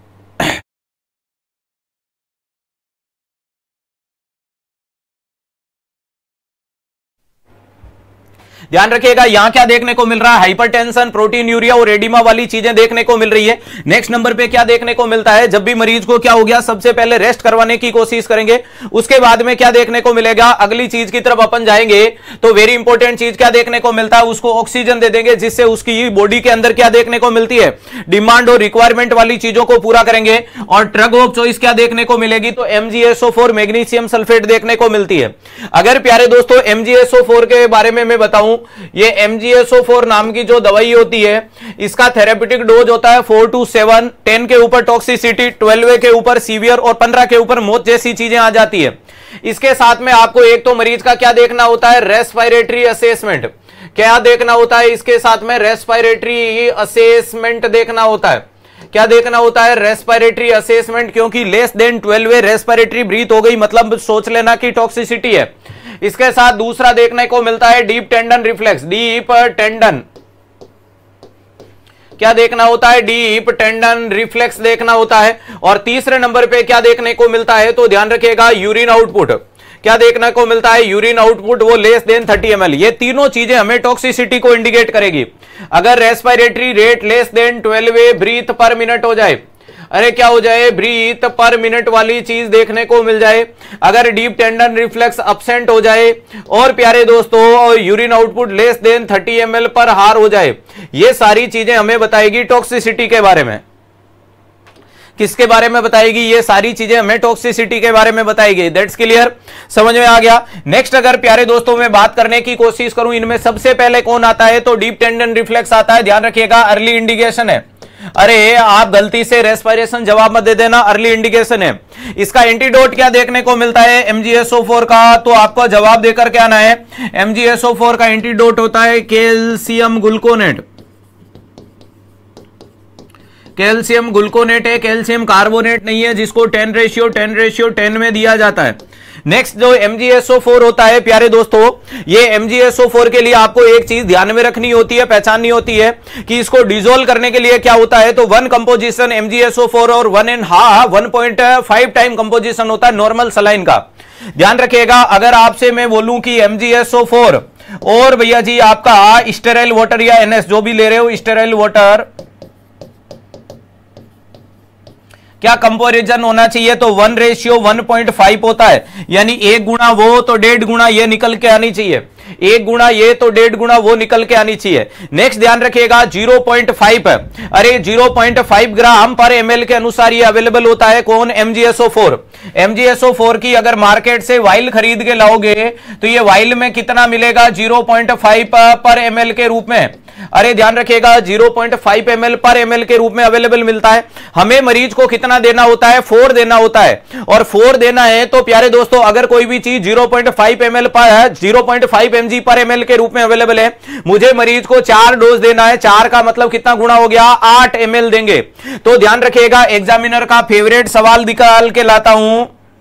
ध्यान रखिएगा। यहां क्या देखने को मिल रहा है, हाइपरटेंशन, प्रोटीन यूरिया और एडिमा वाली चीजें देखने को मिल रही है। नेक्स्ट नंबर पे क्या देखने को मिलता है, जब भी मरीज को क्या हो गया, सबसे पहले रेस्ट करवाने की कोशिश करेंगे, उसके बाद में क्या देखने को मिलेगा, अगली चीज की तरफ अपन जाएंगे तो वेरी इंपॉर्टेंट चीज क्या देखने को मिलता है, उसको ऑक्सीजन दे देंगे, जिससे उसकी बॉडी के अंदर क्या देखने को मिलती है, डिमांड और रिक्वायरमेंट वाली चीजों को पूरा करेंगे। और ड्रग ऑफ चॉइस क्या देखने को मिलेगी, तो M G S O four magnesium sulphate देखने को मिलती है। अगर प्यारे दोस्तों M G S O four के बारे में मैं बताऊं, ये M G S O four नाम की जो दवाई होती है, इसका थेरेप्यूटिक डोज होता है फोर टू सेवन, टेन के ऊपर टॉक्सिसिटी, ट्वेल्व के ऊपर सीवियर और पंद्रह के ऊपर मौत जैसी चीजें आ जाती है। इसके साथ में आपको एक तो मरीज का क्या देखना होता है, रेस्पिरेटरी असेसमेंट, क्या देखना होता है, इसके साथ में रेस्पिरेटरी असेसमेंट देखना होता है। क्या देखना होता है, रेस्पिरेटरी असेसमेंट, क्योंकि less than twelve respiratory breath हो गई मतलब सोच लेना कि टॉक्सिसिटी है। इसके साथ दूसरा देखने को मिलता है deep tendon reflex, deep tendon, क्या देखना होता है, डीप टेंडन रिफ्लेक्स देखना होता है। और तीसरे नंबर पे क्या देखने को मिलता है, तो ध्यान रखिएगा यूरिन आउटपुट, क्या देखने को मिलता है, यूरिन आउटपुट वो less than thirty M L. ये तीनों चीजें हमें टॉक्सिसिटी को इंडिकेट करेगी। अगर respiratory rate less than twelve breath per minute हो जाए, अरे क्या हो जाए, ब्रीथ पर मिनट वाली चीज देखने को मिल जाए, अगर डीप टेंडन रिफ्लेक्स अपसेंट हो जाए, और प्यारे दोस्तों urine output less than thirty M L per hour हो जाए, ये सारी चीजें हमें बताएगी टॉक्सिसिटी के बारे में। किसके बारे में बताएगी, ये सारी चीजें हमें टॉक्सिसिटी के बारे में बताएगी। दैट्स क्लियर, समझ में आ गया। नेक्स्ट अगर प्यारे दोस्तों में बात करने की कोशिश करूं, इनमें सबसे पहले कौन आता है, तो डीप टेंडन रिफ्लेक्स आता है। ध्यान रखिएगा, अर्ली इंडिकेशन है, अरे आप गलती से रेस्पिरेशन जवाब मत दे देना, अर्ली इंडिकेशन है। इसका एंटीडोट क्या देखने को मिलता है M G S O four का, तो आपको जवाब देकर के आना है। M G S O four का एंटीडोट होता है कैल्शियम ग्लूकोनेट, कैल्शियम ग्लूकोनेट है, कैल्शियम कार्बोनेट नहीं है, जिसको ten ratio ten ratio ten में दिया जाता है। नेक्स्ट जो M G S O four होता है प्यारे दोस्तों, ये M G S O four के लिए आपको एक चीज ध्यान में रखनी होती है, पहचाननी होती है कि इसको डिसोल्व करने के लिए क्या होता है, तो one composition M G S O four और one and half one point five time composition होता है नॉर्मल सलाइन का। ध्यान रखिएगा, अगर आपसे मैं बोलूं कि M G S O four और भैया जी आपका स्टेराइल वाटर या एन एस जो भी ले रहे हो, स्टेराइल वाटर क्या कंपैरिजन होना चाहिए, तो one ratio one point five होता है, यानी एक गुना वो तो डेढ़ गुना ये निकल के आनी चाहिए, एक गुना ये तो डेढ़ गुना वो निकल के आनी चाहिए। नेक्स्ट ध्यान रखिएगा ज़ीरो पॉइंट फाइव, अरे zero point five gram per ML के अनुसार ये अवेलेबल होता है कौन, M G S O four. M G S O four की अगर मार्केट से वाइल खरीद के लाओगे तो ये वाइल में कितना मिलेगा, zero point five per ML के रूप में, अरे ध्यान रखिएगा zero point five ML per ML के रूप में अवेलेबल मिलता है। हमें मरीज को कितना देना होता है, फोर देना होता है, और फोर देना है तो प्यारे दोस्तों अगर कोई भी चीज zero point five ML per zero point five MG पर एमएल के रूप में अवेलेबल है, मुझे मरीज को चार डोज देना है, चार का मतलब कितना गुना हो गया, आठ एमएल देंगे। तो ध्यान रखिएगा एग्जामिनर का फेवरेट सवाल निकाल के लाता हूं,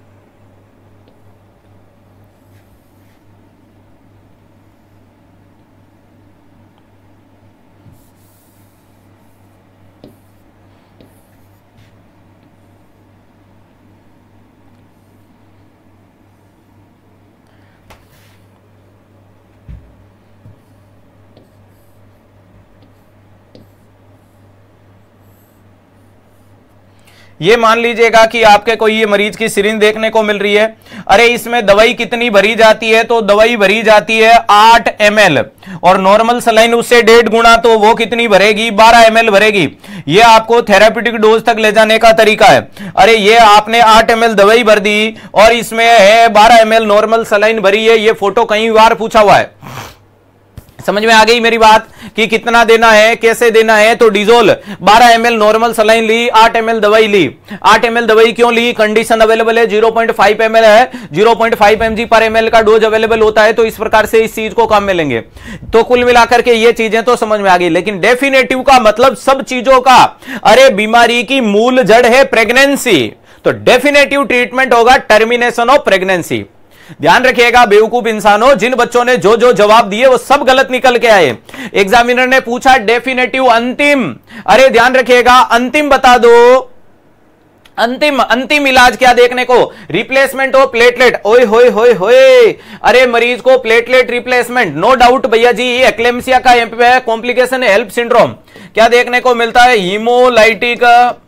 ये मान लीजिएगा कि आपके कोई ये मरीज की सिरिंज देखने को मिल रही है, अरे इसमें दवाई कितनी भरी जाती है, तो दवाई भरी जाती है आठ एम एल, और नॉर्मल सलाइन उससे डेढ़ गुना, तो वो कितनी भरेगी, बारह एम एल भरेगी। ये आपको थेराप्यूटिक डोज तक ले जाने का तरीका है। अरे ये आपने आठ एम एल दवाई भर दी और इसमें है बारह एम एल नॉर्मल सलाइन भरी है, ये फोटो कई बार पूछा हुआ है। समझ में आ गई मेरी बात कि कितना देना है, कैसे देना है, तो डीजोल बारह एम एल नॉर्मल सलाइन ली, आठ एम एल दवाई ली। आठ एम एल दवाई क्यों ली, कंडीशन अवेलेबल है, zero point five M L है, ज़ीरो पॉइंट फाइव एमजी पर एमएल का डोज अवेलेबल होता है, तो इस प्रकार से इस चीज को काम में लेंगे। तो कुल मिलाकर के ये चीजें तो समझ में आ गई, लेकिन डेफिनेटिव का मतलब सब चीजों का, अरे बीमारी की मूल जड़ है प्रेगनेंसी, तो डेफिनेटिव ट्रीटमेंट होगा टर्मिनेशन ऑफ प्रेगनेंसी। ध्यान रखिएगा बेवकूफ इंसानों, जिन बच्चों ने जो जो जवाब दिए वो सब गलत निकल के आए। एग्जामिनर ने पूछा डेफिनेटिव अंतिम, अरे ध्यान रखिएगा अंतिम बता दो, अंतिम अंतिम इलाज क्या देखने को, रिप्लेसमेंट ऑफ प्लेटलेट। ओए होए होए होए, अरे मरीज को प्लेटलेट रिप्लेसमेंट, नो डाउट भैया जी एक्लेम्सिया का कॉम्प्लिकेशन है हेल्प सिंड्रोम, क्या देखने को मिलता है, hemolytic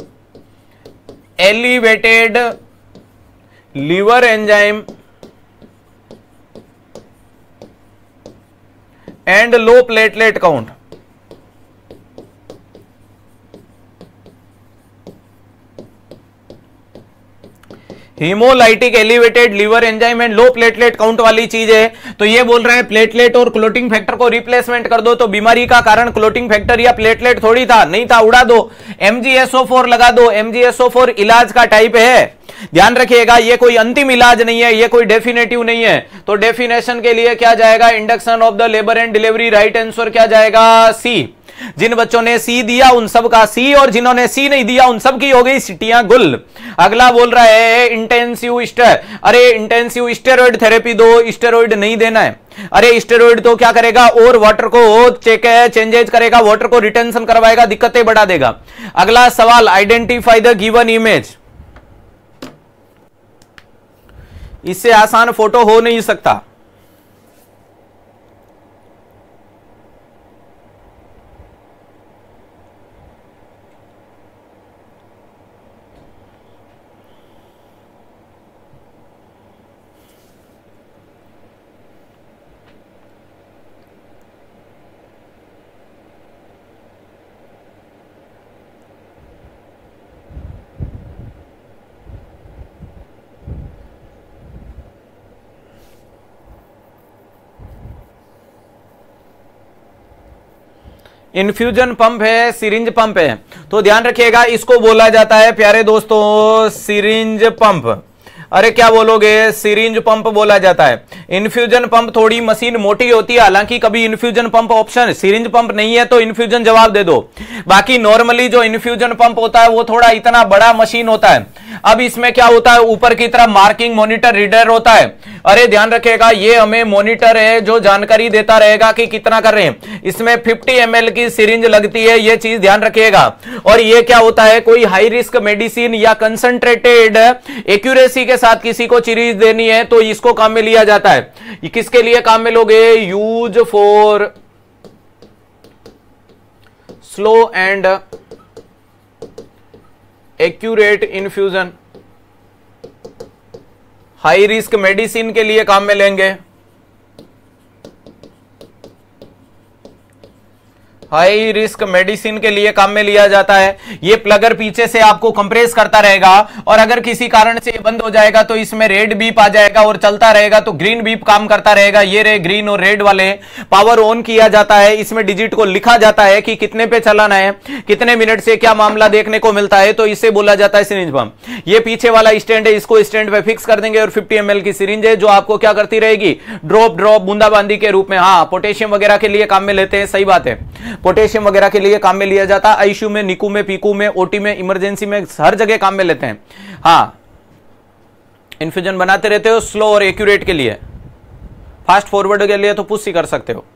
elevated liver enzyme and low platelet count. Hemolytic elevated liver enzyme and low platelet count वाली चीज है, तो ये बोल रहे हैं प्लेटलेट और क्लोटिंग फैक्टर को रिप्लेसमेंट कर दो, तो बीमारी का कारण क्लोटिंग फैक्टर या प्लेटलेट थोड़ी था, नहीं था, उड़ा दो, M G S O four लगा दो। M G S O four इलाज का टाइप है, ध्यान रखिएगा ये कोई अंतिम इलाज नहीं है, ये कोई डेफिनेटिव नहीं है। तो डेफिनेशन के लिए क्या जाएगा, induction of the labour and delivery, right answer क्या जाएगा, सी। जिन बच्चों ने सी दिया उन सब का सी, और जिन्होंने सी नहीं दिया उन सब की हो गई सिटियां गुल। अगला बोल रहा है इंटेंसिव स्टेर, अरे इंटेंसिव स्टेरॉइड थेरेपी दो, स्टेरॉइड नहीं देना है। अरे स्टेरॉइड तो क्या करेगा, और वाटर को चेक चेंजेज करेगा, वाटर को रिटेंशन करवाएगा, दिक्कतें बढ़ा देगा। अगला सवाल आइडेंटिफाई द गिवन इमेज, इससे आसान फोटो हो नहीं सकता। इन्फ्यूजन पंप है, सिरिंज पंप है, तो ध्यान रखिएगा इसको बोला जाता है प्यारे दोस्तों सिरिंज पंप। अरे क्या बोलोगे, सिरिंज पंप बोला जाता है। इन्फ्यूजन पंप थोड़ी मशीन मोटी होती है, हालांकि कभी infusion pump option syringe pump नहीं है तो इन्फ्यूजन जवाब दे दो। बाकी नॉर्मली जो इन्फ्यूजन पंप होता है वो थोड़ा इतना बड़ा मशीन होता है। अब इसमें क्या होता है, ऊपर की तरफ मार्किंग मॉनिटर रीडर होता है। अरे ध्यान रखिएगा ये हमें मॉनिटर है जो जानकारी देता रहेगा कि कितना कर रहे हैं। इसमें फिफ्टी एम एल की सिरिंज लगती है, ये चीज ध्यान रखिएगा। और ये क्या होता है, कोई हाई रिस्क मेडिसिन या कंसंट्रेटेड एक्यूरेसी के साथ किसी को सीरीज देनी है तो इसको काम में लिया जाता है। ये किसके लिए काम में लोगे, use for slow and accurate infusion, high risk medicine के लिए काम में लेंगे, हाई रिस्क मेडिसिन के लिए काम में लिया जाता है। ये प्लगर पीछे से आपको कंप्रेस करता रहेगा और अगर किसी कारण से बंद हो जाएगा तो इसमें रेड बीप आ जाएगा और चलता रहेगा तो ग्रीन बीप काम करता रहेगा। ये रे ग्रीन और रेड वाले पावर ऑन किया जाता है, इसमें डिजिट को लिखा जाता है कि कितने पे चलाना है, कितने मिनट से क्या मामला देखने को मिलता है, तो इसे बोला जाता है सिरिंज पंप। ये पीछे वाला स्टैंड है, इसको स्टैंड पे फिक्स कर देंगे और फिफ्टी एम एल की सिरिंज है जो आपको क्या करती रहेगी, ड्रॉप ड्रॉप बूंदाबांदी के रूप में। हाँ, पोटेशियम वगैरह के लिए काम में लेते हैं, सही बात है, पोटेशियम वगैरह के लिए काम में लिया जाता है। आईसीयू में, निकू में, पीकू में, ओटी में, इमरजेंसी में, हर जगह काम में लेते हैं। हाँ, इन्फ्यूजन बनाते रहते हो स्लो और एक्यूरेट के लिए, फास्ट फॉरवर्ड के लिए तो पुश ही कर सकते हो।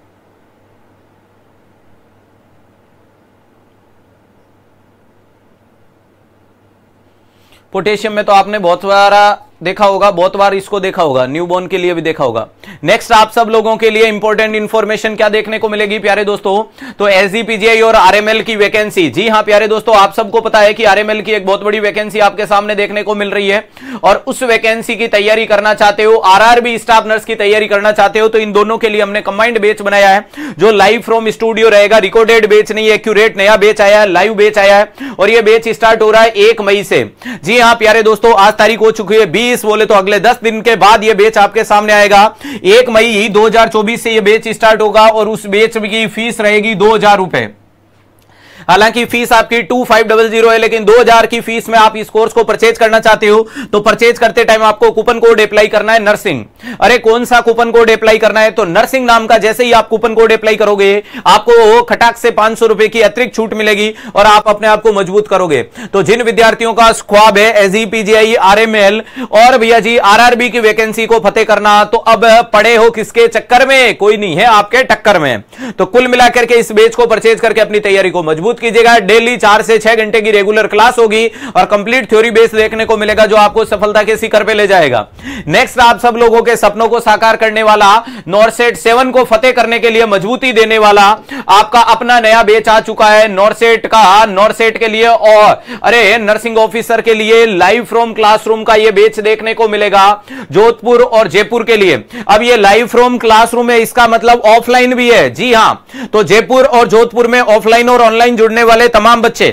पोटेशियम में तो आपने बहुत सारा देखा होगा, बहुत बार इसको देखा होगा, न्यूबॉर्न के लिए भी देखा होगा। नेक्स्ट आप सब लोगों के लिए इंपॉर्टेंट इंफॉर्मेशन क्या देखने को मिलेगी प्यारे दोस्तों, तो एसजीपीजीआई और आरएमएल की वैकेंसी। जी हां प्यारे दोस्तों, आप सबको पता है कि आरएमएल की एक बहुत बड़ी वैकेंसी आपके सामने देखने को मिल रही है और उस वैकेंसी की तैयारी करना चाहते हो, आरआरबी स्टाफ नर्स की तैयारी करना चाहते हो, तो इन दोनों के लिए हमने कंबाइंड बैच बनाया है जो लाइव फ्रॉम स्टूडियो रहेगा। रिकॉर्डेड बैच नहीं है, एक्यूरेट नया बैच आया है, लाइव बैच आया है और यह बैच स्टार्ट हो रहा है एक मई से। जी हां प्यारे दोस्तों, आज तारीख हो चुकी है बीस, बोले तो अगले दस दिन के बाद यह बैच आपके सामने आएगा। एक मई दो हजार चौबीस से यह बैच स्टार्ट होगा और उस बैच की फीस रहेगी दो हजार रुपए। हालांकि फीस आपकी टू फाइव डबल जीरो है, लेकिन दो हजार की फीस में आप इस कोर्स को परचेज करना चाहते हो तो परचेज करते टाइम आपको कूपन कोड अप्लाई करना है नर्सिंग। अरे कौन सा कूपन कोड अप्लाई करना है, तो नर्सिंग नाम का जैसे ही आप कूपन कोड अप्लाई करोगे आपको खटाक से पांच सौ रुपए की अतिरिक्त छूट मिलेगी और आप अपने आप को मजबूत करोगे। तो जिन विद्यार्थियों का ख्वाब है एसजीपीजीआई, आरएमएल और भैया जी आरआरबी की वैकेंसी को फतेह करना, तो अब पड़े हो किसके चक्कर में, कोई नहीं है आपके टक्कर में। तो कुल मिलाकर के इस बैच को परचेज करके अपनी तैयारी को मजबूत कीजिएगा। डेली चार से छह घंटे की रेगुलर क्लास होगी और कंप्लीट थ्योरी बेस देखने को मिलेगा जो आपको सफलता के शिखर पे ले जाएगा। नेक्स्ट आप सब लोगों के सपनों को साकार करने वाला, नॉरसेट सेवन को फतेह करने के लिए मजबूती देने वाला आपका अपना नया बैच आ चुका है नॉरसेट का। नॉरसेट के लिए और अरे नर्सिंग ऑफिसर के लिए लाइव फ्रॉम क्लासरूम का यह बैच देखने को मिलेगा जोधपुर और जयपुर के लिए। अब ये लाइव फ्रॉम क्लासरूम है, इसका मतलब ऑफलाइन भी है। जी हां, तो जयपुर और जोधपुर में ऑफलाइन और ऑनलाइन जुड़ने वाले तमाम बच्चे,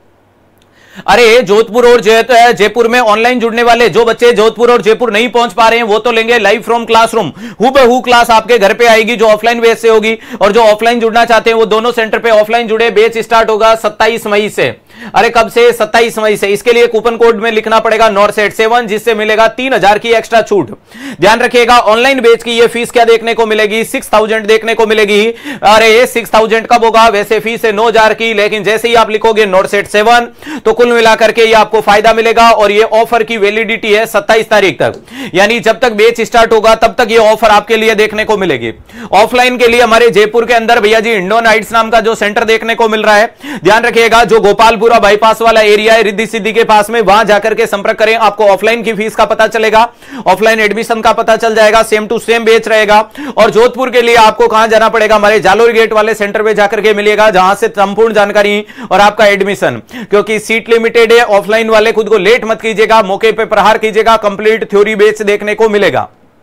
अरे जोधपुर और जयपुर में ऑनलाइन जुड़ने वाले जो बच्चे जोधपुर और जयपुर नहीं पहुंच पा रहे हैं वो तो लेंगे लाइव फ्रॉम क्लासरूम, हुबहू क्लास आपके घर पे आएगी जो ऑफलाइन बेस से होगी। और जो ऑफलाइन जुड़ना चाहते हैं वो दोनों सेंटर पे ऑफलाइन जुड़े। बैच स्टार्ट होगा सत्ताईस मई से। अरे कब से, सत्ताईस मई से। इसके लिए कूपन कोड में लिखना पड़ेगा नॉरसेट सेवन, जिससे मिलेगा तीन हजार की एक्स्ट्रा छूट। ध्यान रखिएगा, ऑनलाइन बैच की ये फीस क्या देखने को मिलेगी, सिक्स थाउजेंड देखने को मिलेगी। अरे सिक्स थाउजेंड कब होगा, वैसे फीस है नौ हजार की, लेकिन जैसे ही आप लिखोगे नॉरसेट सेवन तो कुल मिलाकर के ये आपको फायदा मिलेगा। और ये ऑफर की वैलिडिटी है सत्ताईस तारीख तक, यानी जब तक बैच स्टार्ट होगा तब तक ये ऑफर आपके लिए देखने को मिलेगी। ऑफलाइन के लिए हमारे जयपुर के अंदर भैया जी इंडो नाइट्स नाम का जो सेंटर देखने को मिल रहा है, ध्यान रखिएगा, जो गोपालपुरा बाईपास वाला एरिया है रिद्धि सिद्धि के पास में, वहां जाकर के संपर्क करें। आपको ऑफलाइन की फीस का पता चलेगा, ऑफलाइन एडमिशन का पता चल जाएगा, सेम टू सेम बैच रहेगा। और जोधपुर के लिए आपको कहां जाना पड़ेगा, हमारे जालोर गेट वाले सेंटर पे जाकर के मिलेगा, जहां से संपूर्ण जानकारी और आपका एडमिशन, क्योंकि सीट लिमिटेड है। ऑफलाइन वाले खुद को लेट मत कीजिएगा, मौके पे प्रहार कीजिएगा, कंप्लीट थ्योरी बैच देखने को मिलेगा।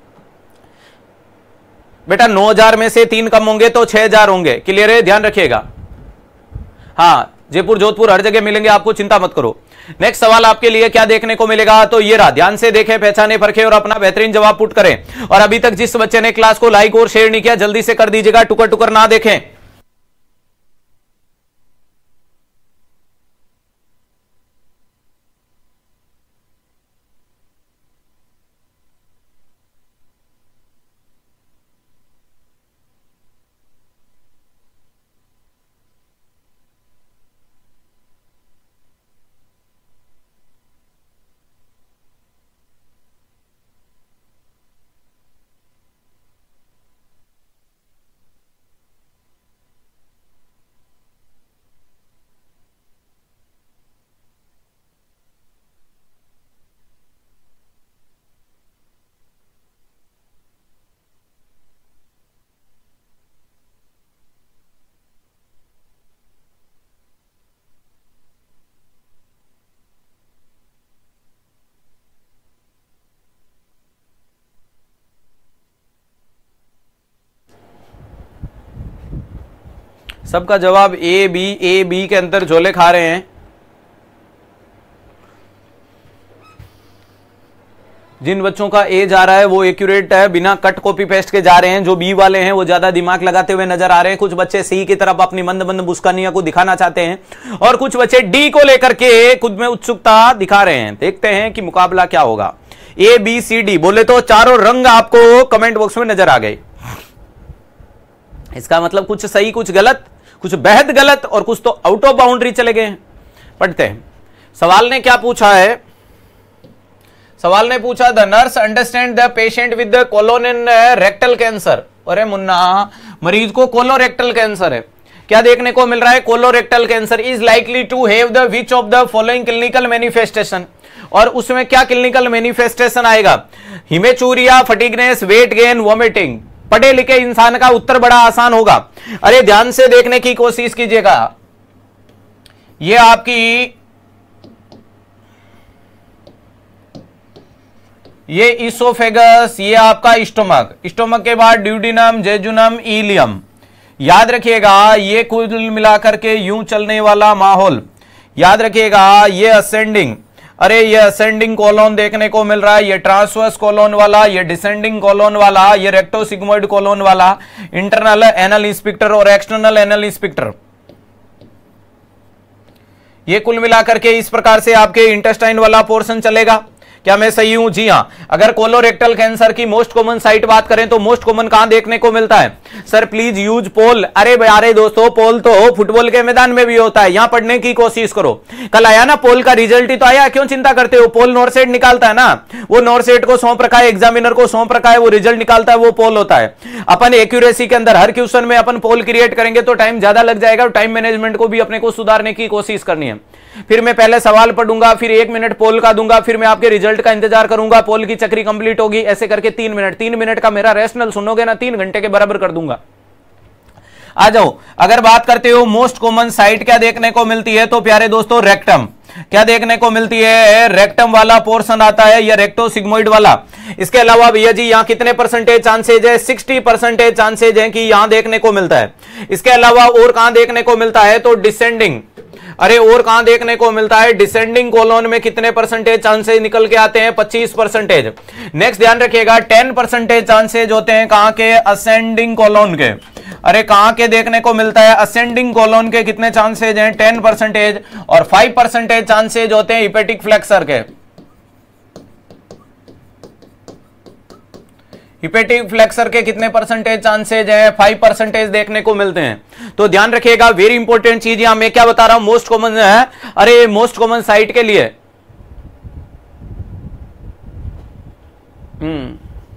बेटा नौ हजार में से तीन कम होंगे तो छह हजार होंगे, क्लियर है, ध्यान रखिएगा। हाँ, जयपुर जोधपुर हर जगह मिलेंगे आपको, चिंता मत करो। नेक्स्ट सवाल आपके लिए क्या देखने को मिलेगा, तो ये रहा, ध्यान से देखें, पहचाने, परखें और अपना बेहतरीन जवाब पुट करें। और अभी तक जिस बच्चे ने क्लास को लाइक और शेयर नहीं किया जल्दी से कर दीजिएगा, टुकर टुकर ना देखें। सबका जवाब ए बी, ए बी के अंदर झोले खा रहे हैं। जिन बच्चों का ए जा रहा है वो एक्यूरेट है, बिना कट कॉपी पेस्ट के जा रहे हैं। जो बी वाले हैं वो ज्यादा दिमाग लगाते हुए नजर आ रहे हैं। कुछ बच्चे सी की तरफ अपनी मंद मंद मुस्कानियां को दिखाना चाहते हैं और कुछ बच्चे डी को लेकर के खुद में उत्सुकता दिखा रहे हैं। देखते हैं कि मुकाबला क्या होगा। ए बी सी डी बोले तो चारों रंग आपको कमेंट बॉक्स में नजर आ गए। इसका मतलब कुछ सही, कुछ गलत, कुछ बेहद गलत और कुछ तो आउट ऑफ बाउंड्री चले गए हैं। पढ़ते हैं। सवाल ने क्या पूछा है? सवाल ने पूछा the nurse understand the patient with the colon and rectal cancer. अरे मुन्ना, मरीज को कोलोरेक्टल कैंसर है। क्या देखने को मिल रहा है? Colorectal cancer is likely to have the which of the following clinical manifestation. और उसमें क्या क्लिनिकल मैनिफेस्टेशन आएगा? Haematuria, fatigueness, weight gain, vomiting. पढ़े लिखे इंसान का उत्तर बड़ा आसान होगा। अरे ध्यान से देखने की कोशिश कीजिएगा। ये आपकी ये इसोफेगस, ये आपका स्टोमक, स्टोमक के बाद ड्यूडिनम, जेजुनम, इलियम। याद रखिएगा ये कुल मिलाकर के यूं चलने वाला माहौल। याद रखिएगा ये असेंडिंग, अरे ये असेंडिंग कोलोन देखने को मिल रहा है, ये ट्रांसवर्स कोलोन वाला, ये डिसेंडिंग कोलोन वाला, ये रेक्टोसिग्मोइड कोलोन वाला, इंटरनल एनल स्पिक्टर और एक्सटर्नल एनल स्पिक्टर। ये कुल मिलाकर के इस प्रकार से आपके इंटेस्टाइन वाला पोर्शन चलेगा। क्या मैं सही हूं? जी हां। अगर कोलोरेक्टल कैंसर की मोस्ट कॉमन साइट बात करें तो मोस्ट कॉमन कहां देखने को मिलता है? Sir please use poll. अरे यारे दोस्तों, पोल तो फुटबॉल के मैदान में भी होता है, यहां पढ़ने की कोशिश करो। कल आया ना पोल का रिजल्ट ही तो आया, क्यों चिंता करते हो? पोल नॉरसेट निकालता है ना, वो नॉरसेट को सौंप रखा है, एग्जामिनर को सौंप रखा है, वो रिजल्ट निकालता है, वो पोल होता है। अपन एक्यूरेसी के अंदर हर क्वेश्चन में अपन पोल क्रिएट करेंगे तो टाइम ज्यादा लग जाएगा। टाइम मैनेजमेंट को भी अपने को सुधारने की कोशिश करनी है। फिर मैं पहले सवाल पढ़ूंगा, फिर एक मिनट पोल का दूंगा, फिर मैं आपके रिजल्ट का इंतजार करूंगा, पोल की चक्री कंप्लीट होगी, ऐसे करके तीन मिनट तीन मिनट का मेरा रेशनल सुनोगे ना, तीन घंटे के बराबर कर दूंगा। आ जाओ। अगर बात करते हो मोस्ट कॉमन साइट क्या देखने को मिलती है तो प्यारे दोस्तों रेक्टम। क्या देखने को मिलती है? रेक्टम वाला पोर्शन आता है, या रेक्टोसिग्मोइड वाला। इसके अलावा भैया जी यहां कितने परसेंटेज चांसेज है? सिक्सटी परसेंटेज चांसेज है कि यहां देखने को मिलता है। इसके अलावा और कहां देखने को मिलता है तो डिसेंडिंग। अरे और कहां देखने को मिलता है? डिसेंडिंग कोलोन में कितने परसेंटेज चांसेज निकल के आते हैं? पच्चीस परसेंटेज। नेक्स्ट ध्यान रखिएगा टेन परसेंटेज चांसेज होते हैं कहां के? असेंडिंग कोलोन के। अरे कहां के देखने को मिलता है? असेंडिंग कोलोन के कितने चांसेज हैं? Ten percentage. और फाइव परसेंटेज चांसेज होते हैं हिपेटिक फ्लेक्सर के। हिपेटिक फ्लेक्सर के कितने परसेंटेज चांसेज हैं? फाइव परसेंटेज देखने को मिलते हैं। तो ध्यान रखिएगा, वेरी इंपॉर्टेंट चीज यहां मैं क्या बता रहा हूं, मोस्ट कॉमन है। अरे मोस्ट कॉमन साइट के लिए हम्म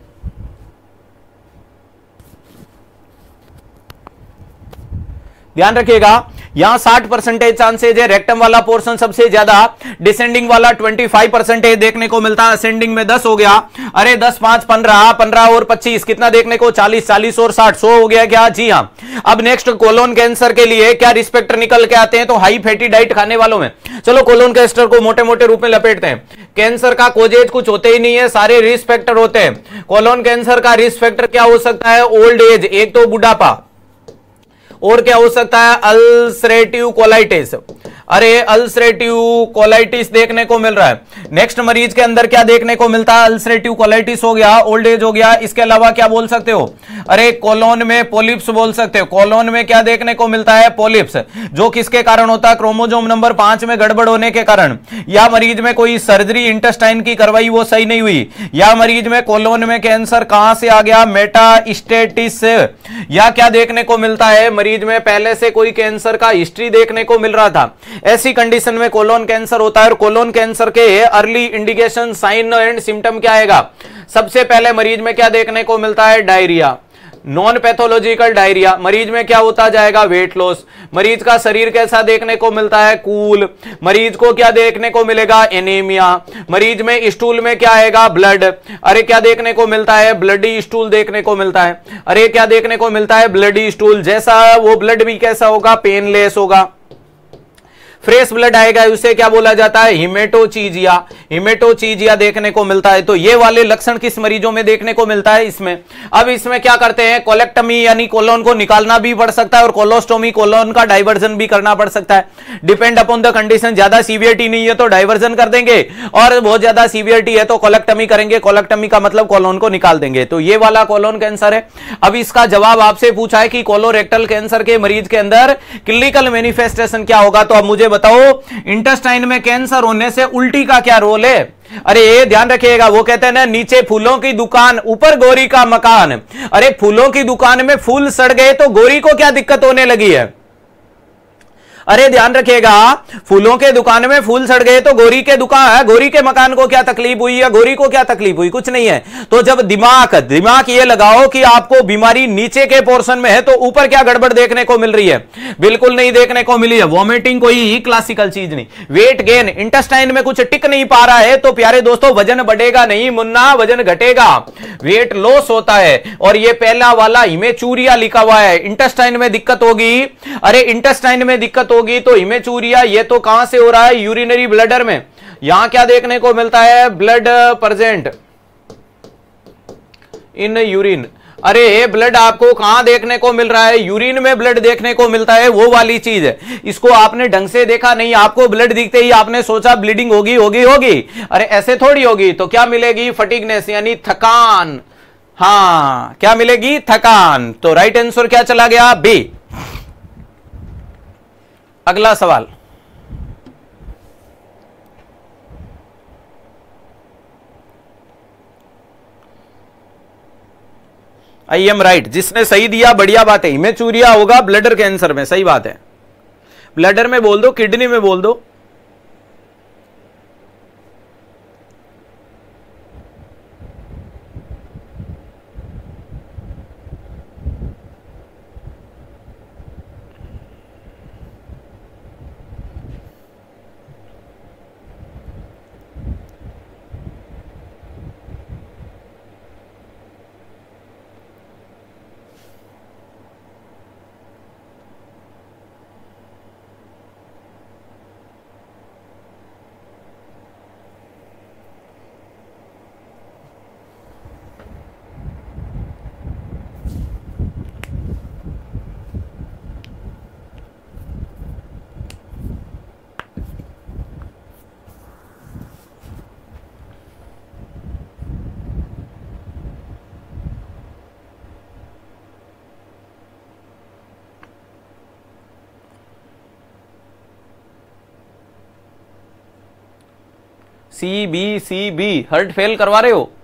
ध्यान रखिएगा, यहां साठ परसेंटेज चांसेज है। रेक्टम वाला पोर्शन सबसे ज्यादा, डिसेंडिंग वाला पच्चीस परसेंटेज देखने को मिलता है, असेंडिंग में दस हो गया। अरे दस पांच पंद्रह, पंद्रह और पच्चीस कितना देखने को? चालीस, चालीस और साठ, सौ हो गया क्या? जी हां। अब नेक्स्ट कोलोन कैंसर के लिए क्या रिस्पेक्टर निकल के आते हैं तो हाई फैटी डाइट खाने वालों में। चलो कोलोन कैंसर को मोटे मोटे रूप में लपेटते हैं। कैंसर का कोजेज कुछ होते ही नहीं है, सारे रिस्क फैक्टर होते हैं। कोलोन कैंसर का रिस्क फैक्टर क्या हो सकता है? ओल्ड एज, एक तो बुढ़ापा, और क्या हो सकता है? Ulcerative colitis. अरे अल्सरेटिव कोलाइटिस देखने को मिल रहा है। नेक्स्ट मरीज के अंदर क्या देखने को मिलता है? अल्सरेटिव कोलाइटिस हो गया, ओल्ड एज हो गया। इसके अलावा क्या बोल सकते हो? अरे कोलोन में पोलिप्स बोल सकते हो। कोलोन में क्या देखने को मिलता है? पोलिप्स, जो किसके कारण होता है? क्रोमोसोम नंबर पांच में गड़बड़ होने के कारण। या मरीज में कोई सर्जरी इंटेस्टाइन की करवाई, वो सही नहीं हुई। या मरीज में कोलोन में कैंसर कहां से आ गया? मेटास्टेटिस। या क्या देखने को मिलता है? मरीज में पहले से कोई कैंसर का हिस्ट्री देखने को मिल रहा था। ऐसी कंडीशन में कोलोन कैंसर होता है। और कोलोन कैंसर के early indication, sign and symptom क्या आएगा? सबसे पहले मरीज में क्या देखने को मिलता है? Diarrhoea, non pathological diarrhoea. मरीज में क्या होता जाएगा? Weight loss. मरीज का शरीर कैसा देखने को मिलता है? कूल। मरीज को क्या देखने को मिलेगा? एनीमिया। मरीज में स्टूल में क्या आएगा? ब्लड। अरे क्या देखने को मिलता है? ब्लडी स्टूल देखने को मिलता है। अरे क्या देखने को मिलता है? Bloody stool. जैसा वो ब्लड भी कैसा होगा? पेनलेस होगा। फ्रेश ब्लड आएगा, उसे क्या बोला जाता है? हिमेटोचीजिया। हिमेटोचीजिया देखने को मिलता है। तो ये वाले लक्षण किस मरीजों में देखने को मिलता है? इसमें। अब इसमें क्या करते हैं? कोलेक्टमी यानी कोलोन को निकालना भी पड़ सकता है और कोलोस्टोमी कोलोन का डाइवर्जन भी करना पड़ सकता है, डिपेंड अपॉन द कंडीशन। ज्यादा सीवियरिटी नहीं है तो डाइवर्जन कर देंगे और बहुत ज्यादा सीवियरिटी है तो कोलेक्टमी करेंगे। कोलेक्टमी का मतलब कोलोन को निकाल देंगे। तो ये वाला कोलोन कैंसर है। अब इसका जवाब आपसे पूछा है कि कोलोरेक्टल कैंसर के मरीज के अंदर क्लिनिकल मैनिफेस्टेशन क्या होगा। तो अब मुझे बताओ, इंटेस्टाइन में कैंसर होने से उल्टी का क्या रोल है? अरे ये ध्यान रखिएगा, वो कहते हैं ना, नीचे फूलों की दुकान ऊपर गोरी का मकान। अरे फूलों की दुकान में फूल सड़ गए तो गोरी को क्या दिक्कत होने लगी है? अरे ध्यान रखिएगा, फूलों के दुकान में फूल सड़ गए तो गोरी के दुकान है, गोरी के मकान को क्या तकलीफ हुई है? गोरी को क्या तकलीफ हुई? कुछ नहीं है। तो जब दिमाग दिमाग ये लगाओ कि आपको बीमारी नीचे के पोर्शन में है तो ऊपर क्या गड़बड़ देखने को मिल रही है? बिल्कुल नहीं देखने को मिली है। वॉमिटिंग कोई क्लासिकल चीज नहीं। वेट गेन, इंटेस्टाइन में कुछ टिक नहीं पा रहा है तो प्यारे दोस्तों वजन बढ़ेगा नहीं मुन्ना, वजन घटेगा, वेट लॉस होता है। और ये पहला वाला हिमेचूरिया लिखा हुआ है, इंटेस्टाइन में दिक्कत होगी। अरे इंटेस्टाइन में दिक्कत होगी तो हिमेचूरिया ये तो कहां से हो रहा है? यूरिनरी ब्लडर में। यहां क्या देखने को मिलता है? Blood present in urine. अरे ब्लड आपको कहां देखने को मिल रहा है? यूरिन में ब्लड देखने को मिलता है, वो वाली चीज है। इसको आपने ढंग से देखा नहीं, आपको ब्लड दिखते ही आपने सोचा ब्लीडिंग होगी होगी होगी। अरे ऐसे थोड़ी होगी। तो क्या मिलेगी? फटीगनेस यानी थकान। हाँ, क्या मिलेगी? थकान। तो राइट आंसर क्या चला गया? बी। अगला सवाल, आई एम राइट। जिसने सही दिया बढ़िया बात है। हिमेचूरिया होगा ब्लडर कैंसर में, सही बात है। ब्लडर में बोल दो, किडनी में बोल दो। C B C B heart fail करवा रहे हो?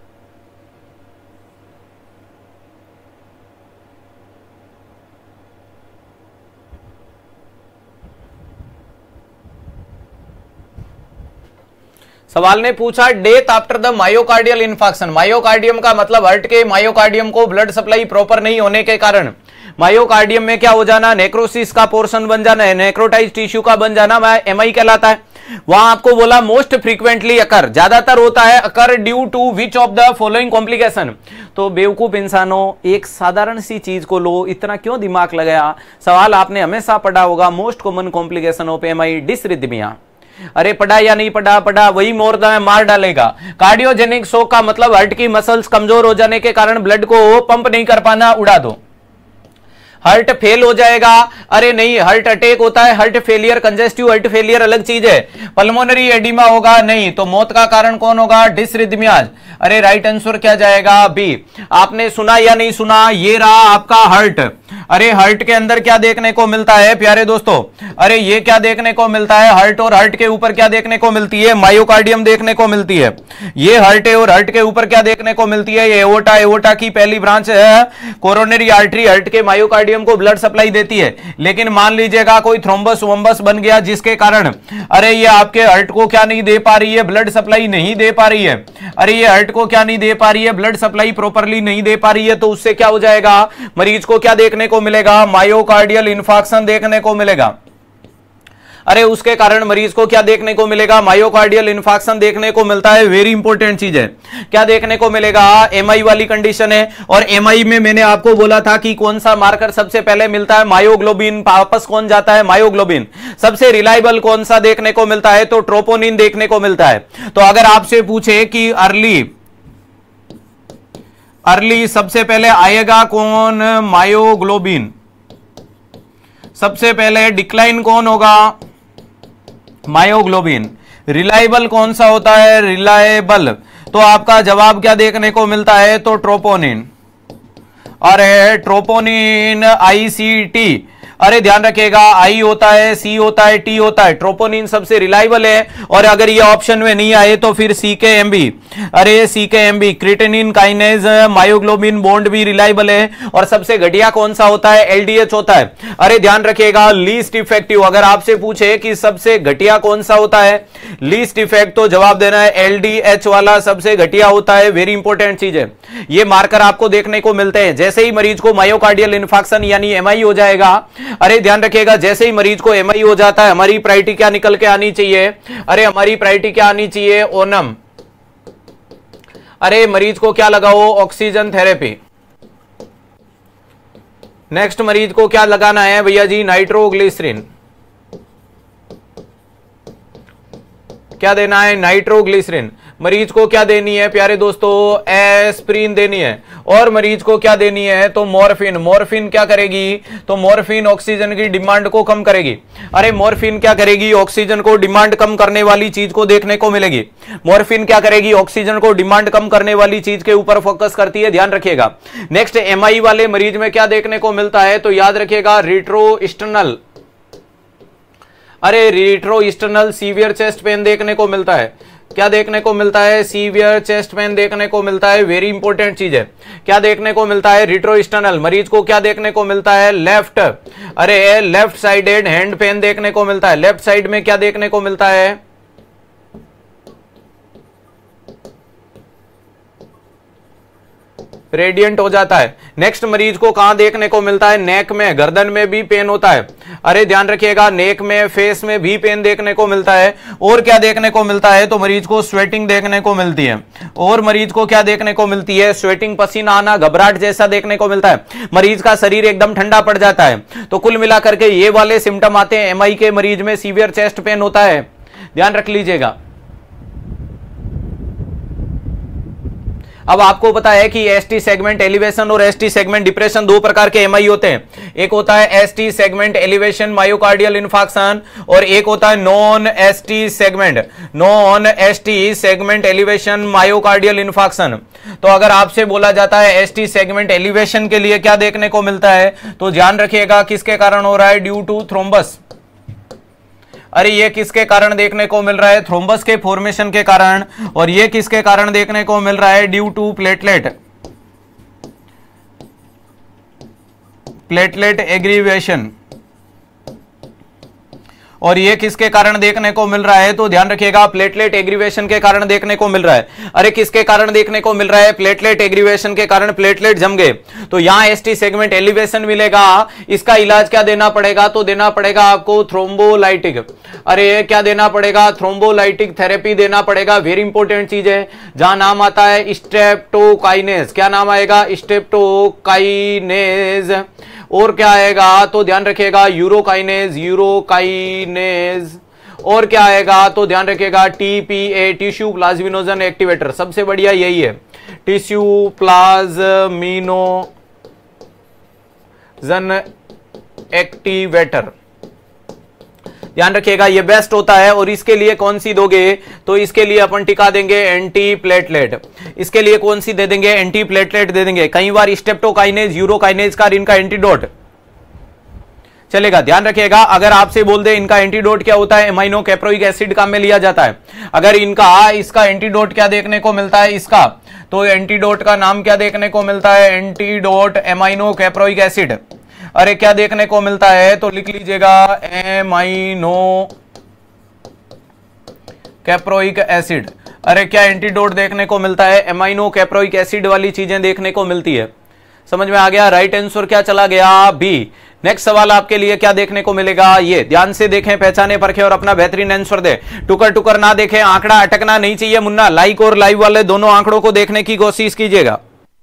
सवाल ने पूछा death after the myocardial infection. Myocardium का मतलब हार्ट के मायोकार्डियम को ब्लड सप्लाई प्रॉपर नहीं होने के कारण मायोकार्डियम में क्या हो जाना? नेक्रोसिस का पोर्शन बन जाना है, नेक्रोटाइज टिश्यू का बन जाना, एमआई कहलाता है। वहां आपको बोला मोस्ट फ्रीक्वेंटली अकर, ज्यादातर होता है occur due to which of the following complication. तो बेवकूफ इंसानों, एक साधारण सी चीज को लो, इतना क्यों दिमाग लगाया? सवाल आपने हमेशा पढ़ा होगा, most common complication of MI dysrhythmia. अरे पढ़ा या नहीं पढ़ा? पढ़ा, वही मोर मार डालेगा। कार्डियोजेनिक शॉक का मतलब हार्ट की मसल्स कमजोर हो जाने के कारण ब्लड को पंप नहीं कर पाना, उड़ा दो। हार्ट फेल हो जाएगा? अरे नहीं, हार्ट अटैक होता है, heart failure, congestive heart failure अलग चीज है। पल्मोनरी एडिमा होगा? नहीं। तो मौत का कारण कौन होगा? डिसरिथमियाज। अरे राइट आंसर क्या जाएगा? बी। आपने सुना या नहीं सुना? ये रहा आपका हार्ट। अरे हार्ट के अंदर क्या देखने को मिलता है प्यारे दोस्तों? अरे ये क्या देखने को मिलता है? हार्ट और हार्ट के ऊपर क्या देखने को मिलती है? मायोकार्डियम देखने को मिलती है। ये हार्ट है और हार्ट के ऊपर क्या देखने को मिलती है? ये एओर्टा। एओर्टा की पहली ब्रांच है कोरोनरी आर्टरी, हार्ट के मायोकार्डियम को ब्लड सप्लाई देती है। लेकिन मान लीजिएगा कोई थ्रोम्बस वोम्बस बन गया जिसके कारण अरे ये आपके हार्ट को क्या नहीं दे पा रही है? ब्लड सप्लाई नहीं दे पा रही है। अरे ये हार्ट को क्या नहीं दे पा रही है? ब्लड सप्लाई प्रॉपरली नहीं दे पा रही है। तो उससे क्या हो जाएगा? मरीज को क्या देखने को मिलेगा? मायोकार्डियल इन्फेक्शन देखने को मिलेगा। अरे उसके कारण मरीज को क्या देखने को मिलेगा, मायोकार्डियल इन्फार्क्शन देखने को मिलता है। वेरी इंपॉर्टेंट चीज है, क्या देखने को मिलेगा, एमआई वाली कंडीशन है। और एमआई में मैंने आपको बोला था कि कौन सा मार्कर सबसे पहले मिलता है, मायोग्लोबिन। वापस कौन जाता है, मायोग्लोबिन। सबसे रिलायबल कौन सा देखने को मिलता है, तो ट्रोपोनिन देखने को मिलता है। तो अगर आपसे पूछे कि अर्ली अर्ली सबसे पहले आएगा कौन, मायोग्लोबिन। सबसे पहले डिक्लाइन कौन होगा, मायोग्लोबिन। रिलायबल कौन सा होता है, रिलायबल। तो आपका जवाब क्या देखने को मिलता है, तो ट्रोपोनिन। अरे ट्रोपोनिन, आईसीटी। अरे ध्यान रखिएगा, आई होता है, सी होता है, टी होता है। ट्रोपोनिन सबसे रिलायबल है। और अगर ये ऑप्शन में नहीं आए तो फिर सीकेएमबी। अरे CKMB, creatinine kinase, myoglobin bond भी रिलायबल है। और सबसे घटिया कौन सा होता है, एलडीएच होता है। अरे ध्यान रखिएगा, लीस्ट इफेक्टिव। अगर आपसे पूछे कि सबसे घटिया कौन सा होता है, लीस्ट इफेक्ट, तो जवाब देना है एलडीएच वाला सबसे घटिया होता है। वेरी इंपॉर्टेंट चीज है, ये मार्कर आपको देखने को मिलते हैं। जैसे ही मरीज को मायोकार्डियल इन्फार्क्शन यानी एमआई हो जाएगा, अरे ध्यान रखिएगा, जैसे ही मरीज को एमआई हो जाता है, हमारी प्रायोरिटी क्या निकल के आनी चाहिए, अरे हमारी प्रायोरिटी क्या आनी चाहिए, ओनम। अरे मरीज को क्या लगाओ, ऑक्सीजन थेरेपी। नेक्स्ट मरीज को क्या लगाना है भैया जी, नाइट्रोग्लिसरीन। क्या देना है, नाइट्रोग्लिसरीन। मरीज को क्या देनी है प्यारे दोस्तों, एस्प्रिन देनी है। और मरीज को क्या देनी है, तो मॉर्फिन। मॉर्फिन क्या करेगी, तो मॉर्फिन ऑक्सीजन की डिमांड को कम करेगी। अरे मॉर्फिन क्या करेगी, ऑक्सीजन को डिमांड कम करने वाली चीज को देखने को मिलेगी। मॉर्फिन क्या करेगी, ऑक्सीजन को डिमांड कम करने वाली चीज के ऊपर फोकस करती है, ध्यान रखिएगा। नेक्स्ट एमआई वाले मरीज में क्या देखने को मिलता है, तो याद रखिएगा रेट्रोस्टर्नल। अरे रेट्रोस्टर्नल सीवियर चेस्ट पेन देखने को मिलता है। क्या देखने को मिलता है, सीवियर चेस्ट पेन देखने को मिलता है। वेरी इंपॉर्टेंट चीज है, क्या देखने को मिलता है, रेट्रोस्टर्नल। मरीज को क्या देखने को मिलता है, लेफ्ट। अरे लेफ्ट साइडेड हैंड पेन देखने को मिलता है। लेफ्ट साइड में क्या देखने को मिलता है, रेडियंट हो जाता है। नेक्स्ट मरीज को कहां देखने को मिलता है, नेक में, गर्दन में भी पेन होता है। अरे ध्यान रखिएगा, नेक में, फेस में भी पेन देखने को मिलता है। और क्या देखने को मिलता है, तो मरीज को स्वेटिंग देखने को मिलती है। और मरीज को क्या देखने को मिलती है, स्वेटिंग, पसीना आना, घबराहट जैसा देखने को मिलता है। मरीज का शरीर एकदम ठंडा पड़ जाता है। तो कुल मिलाकर के ये वाले सिम्टम आते हैं एमआई के मरीज में। सीवियर चेस्ट पेन होता है, ध्यान रख लीजिएगा। अब आपको पता है कि एसटी सेगमेंट एलिवेशन और एसटी सेगमेंट डिप्रेशन दो प्रकार के एमआई होते हैं। एक होता है ST segment elevation myocardial infarction, और एक होता है non ST segment non ST segment elevation myocardial infarction. तो अगर आपसे बोला जाता है एसटी सेगमेंट एलिवेशन के लिए क्या देखने को मिलता है, तो ध्यान रखिएगा किसके कारण हो रहा है, ड्यू टू थ्रोम्बस। अरे ये किसके कारण देखने को मिल रहा है, थ्रोम्बस के फॉर्मेशन के कारण। और ये किसके कारण देखने को मिल रहा है, due to platelet platelet aggravation. और ये किसके कारण देखने को मिल रहा है, तो ध्यान रखिएगा प्लेटलेट एग्रीवेशन के कारण देखने को मिल रहा है। अरे किसके कारण देखने को मिल रहा है, प्लेटलेट एग्रीवेशन के कारण प्लेटलेट जम गए। तो यहां एसटी सेगमेंट एलिवेशन मिलेगा। इसका इलाज क्या देना पड़ेगा, तो देना पड़ेगा आपको थ्रोम्बोलाइटिक। अरे क्या देना पड़ेगा, थ्रोम्बोलाइटिक थेरेपी देना पड़ेगा। वेरी इंपॉर्टेंट चीज है, जहां नाम आता है स्ट्रेप्टोकाइनेज। क्या नाम आएगा, स्ट्रेप्टोकाइनेज। और क्या आएगा, तो ध्यान रखिएगा यूरोकाइनेज यूरोकाइनेज। और क्या आएगा, तो ध्यान रखिएगा टीपीए, टिश्यू प्लाज्मिनोजन एक्टिवेटर। सबसे बढ़िया यही है, टिश्यू प्लाज्मिनोजन एक्टिवेटर। ध्यान रखिएगा ये बेस्ट होता है। और इसके लिए कौन सी दोगे, तो इसके लिए अपन टिका देंगे एंटी प्लेटलेट। इसके लिए कौन सी दे देंगे, एंटी प्लेटलेट दे देंगे। कई बार स्टेप्टोकाइनेज यूरोकाइनेज का इनका एंटीडोट चलेगा। ध्यान रखिएगा, अगर आपसे बोल दे इनका एंटीडोट क्या होता है, एमाइनो कैप्रोइक एसिड काम में लिया जाता है। अगर इनका इसका एंटीडोट क्या देखने को मिलता है, इसका तो एंटीडोट का नाम क्या देखने को मिलता है, एंटीडोट एमाइनो कैप्रोइक एसिड। अरे क्या देखने को मिलता है, तो लिख लीजिएगा एमाइनो कैप्रोइक एसिड। अरे क्या एंटीडोट देखने को मिलता है, एमाइनो कैप्रोइक एसिड वाली चीजें देखने को मिलती है। समझ में आ गया, राइट आंसर क्या चला गया, बी। नेक्स्ट सवाल आपके लिए क्या देखने को मिलेगा, ये ध्यान से देखें, पहचाने परखें और अपना बेहतरीन आंसर दें। टुकर टुकर ना देखें, आंकड़ा अटकना नहीं चाहिए मुन्ना। लाइक और लाइव वाले दोनों आंकड़ों को देखने की कोशिश कीजिएगा।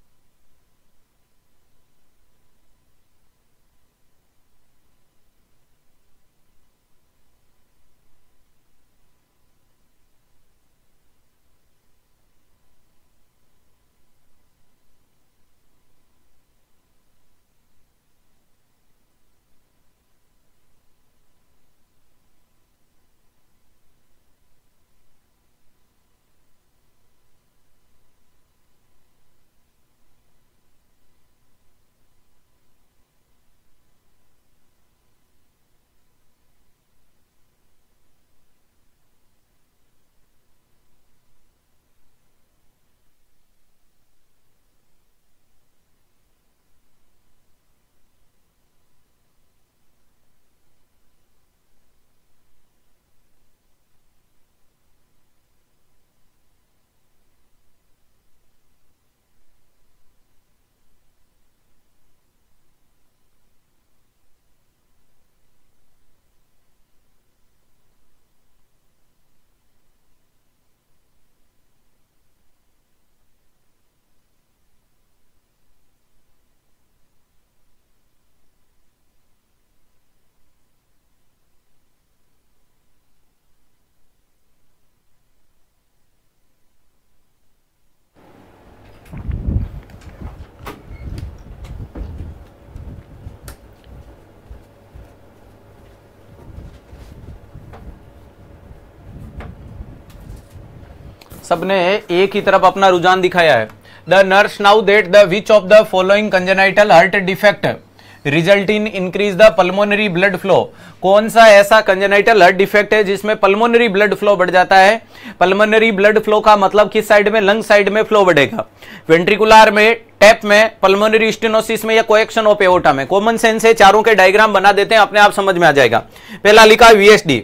सबने एक ही तरफ अपना रुझान दिखाया है। The nurse now that the which of the following congenital heart defect result in increase the pulmonary blood flow. कौन सा ऐसा कंजेनाइटल हार्ट डिफेक्ट है जिसमें पल्मोनरी ब्लड फ्लो बढ़ जाता है। पल्मोनरी ब्लड फ्लो का मतलब किस साइड में, लंग साइड में फ्लो बढ़ेगा, वेंट्रिकुलर में, टैप में, पल्मोनरी स्टेनोसिस में या कोएक्शन ऑफ एओर्टा में। कॉमन सेंस है, चारों के डायग्राम बना देते हैं, अपने आप समझ में आ जाएगा। पहला लिखा वीएसडी,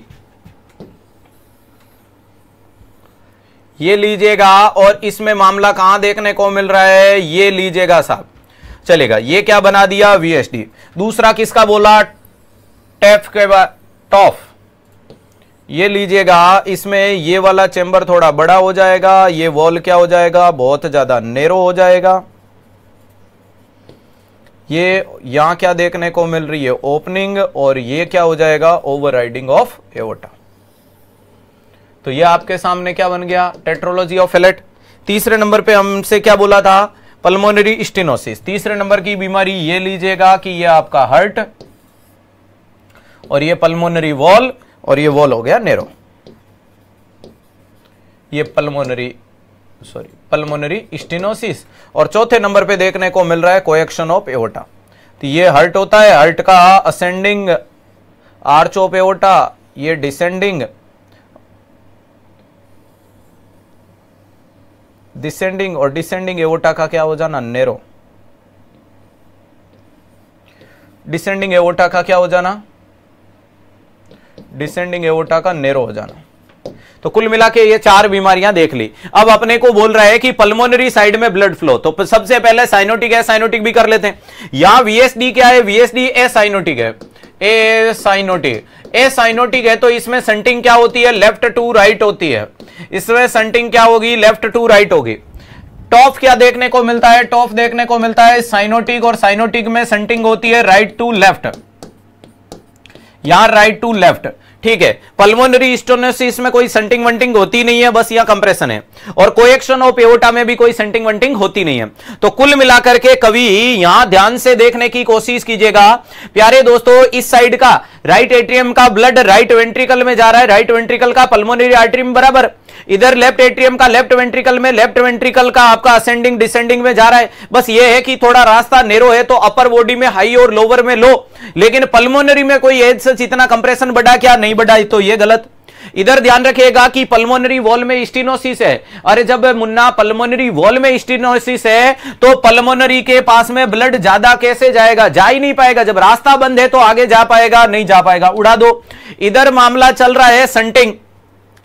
ये लीजिएगा, और इसमें मामला कहां देखने को मिल रहा है, ये लीजिएगा साहब, चलेगा। ये क्या बना दिया, वीएसडी। दूसरा किसका बोला, टैफ के बाद टॉफ, ये लीजिएगा, इसमें ये वाला चेंबर थोड़ा बड़ा हो जाएगा, ये वॉल क्या हो जाएगा, बहुत ज्यादा नेरो हो जाएगा। ये यहां क्या देखने को मिल रही है, ओपनिंग, और ये क्या हो जाएगा, ओवरराइडिंग ऑफ एओर्टा। तो ये आपके सामने क्या बन गया, टेट्रोलॉजी ऑफ फैलेट। तीसरे नंबर पे हमसे क्या बोला था, पल्मोनरी स्टेनोसिस। तीसरे नंबर की बीमारी ये लीजिएगा कि ये आपका हार्ट, और ये पल्मोनरी वॉल, और ये वॉल हो गया नेरो। ये पल्मोनरी सॉरी पल्मोनरी स्टेनोसिस। और चौथे नंबर पे देखने को मिल रहा है कोएक्शन ऑफ एओर्टा। तो ये हार्ट होता है, हार्ट का असेंडिंग आर्च ऑफ एओर्टा, ये डिसेंडिंग डिसेंडिंग और डिसेंडिंग एओर्टा का क्या हो जाना, नेरो। डिसेंडिंग एओर्टा का क्या हो जाना, डिसेंडिंग एओर्टा का नेरो हो जाना। तो कुल मिला के ये चार बीमारियां देख ली। अब अपने को बोल रहा है कि पल्मोनरी साइड में ब्लड फ्लो, तो सबसे पहले साइनोटिक है, साइनोटिक भी कर लेते हैं। यहां वीएसडी क्या है, वीएसडी ए साइनोटिक है, ए साइनोटिक। ए साइनोटिक है तो इसमें संटिंग क्या होती है, लेफ्ट टू राइट होती है। इसमें संटिंग क्या होगी, लेफ्ट टू राइट होगी। टॉप क्या देखने को मिलता है, टॉप देखने को मिलता है साइनोटिक, और साइनोटिक में संटिंग होती है राइट टू लेफ्ट, यहां राइट टू लेफ्ट, ठीक है। पल्मोनरी स्टेनोसिस में कोई संटिंग वंटिंग होती नहीं है, बस यहां कंप्रेशन है। और कोएक्शन ऑफ एओर्टा में भी कोई संटिंग वंटिंग होती नहीं है। तो कुल मिलाकर के कभी यहां ध्यान से देखने की कोशिश कीजिएगा प्यारे दोस्तों, इस साइड का राइट एट्रियम का ब्लड राइट वेंट्रिकल में जा रहा है, राइट वेंट्रिकल का पल्मोनरी आर्टरी में बराबर। इधर लेफ्ट एट्रियम का लेफ्ट वेंट्रिकल में, लेफ्ट वेंट्रिकल का आपका असेंडिंग डिसेंडिंग में जा रहा है। बस ये है कि थोड़ा रास्ता नेरो है, तो अपर बॉडी में हाई और लोअर में लो, लेकिन पल्मोनरी में कोई एज सच इतना कंप्रेशन बढ़ा क्या, नहीं बढ़ा, तो ये गलत। इधर ध्यान रखिएगा कि पल्मोनरी वॉल में स्टेनोसिस है। अरे जब मुन्ना पल्मोनरी वॉल में स्टेनोसिस है तो पल्मोनरी के पास में ब्लड ज्यादा कैसे जाएगा, जा ही नहीं पाएगा। जब रास्ता बंद है तो आगे जा पाएगा, नहीं जा पाएगा, उड़ा दो। इधर मामला चल रहा है संटिंग,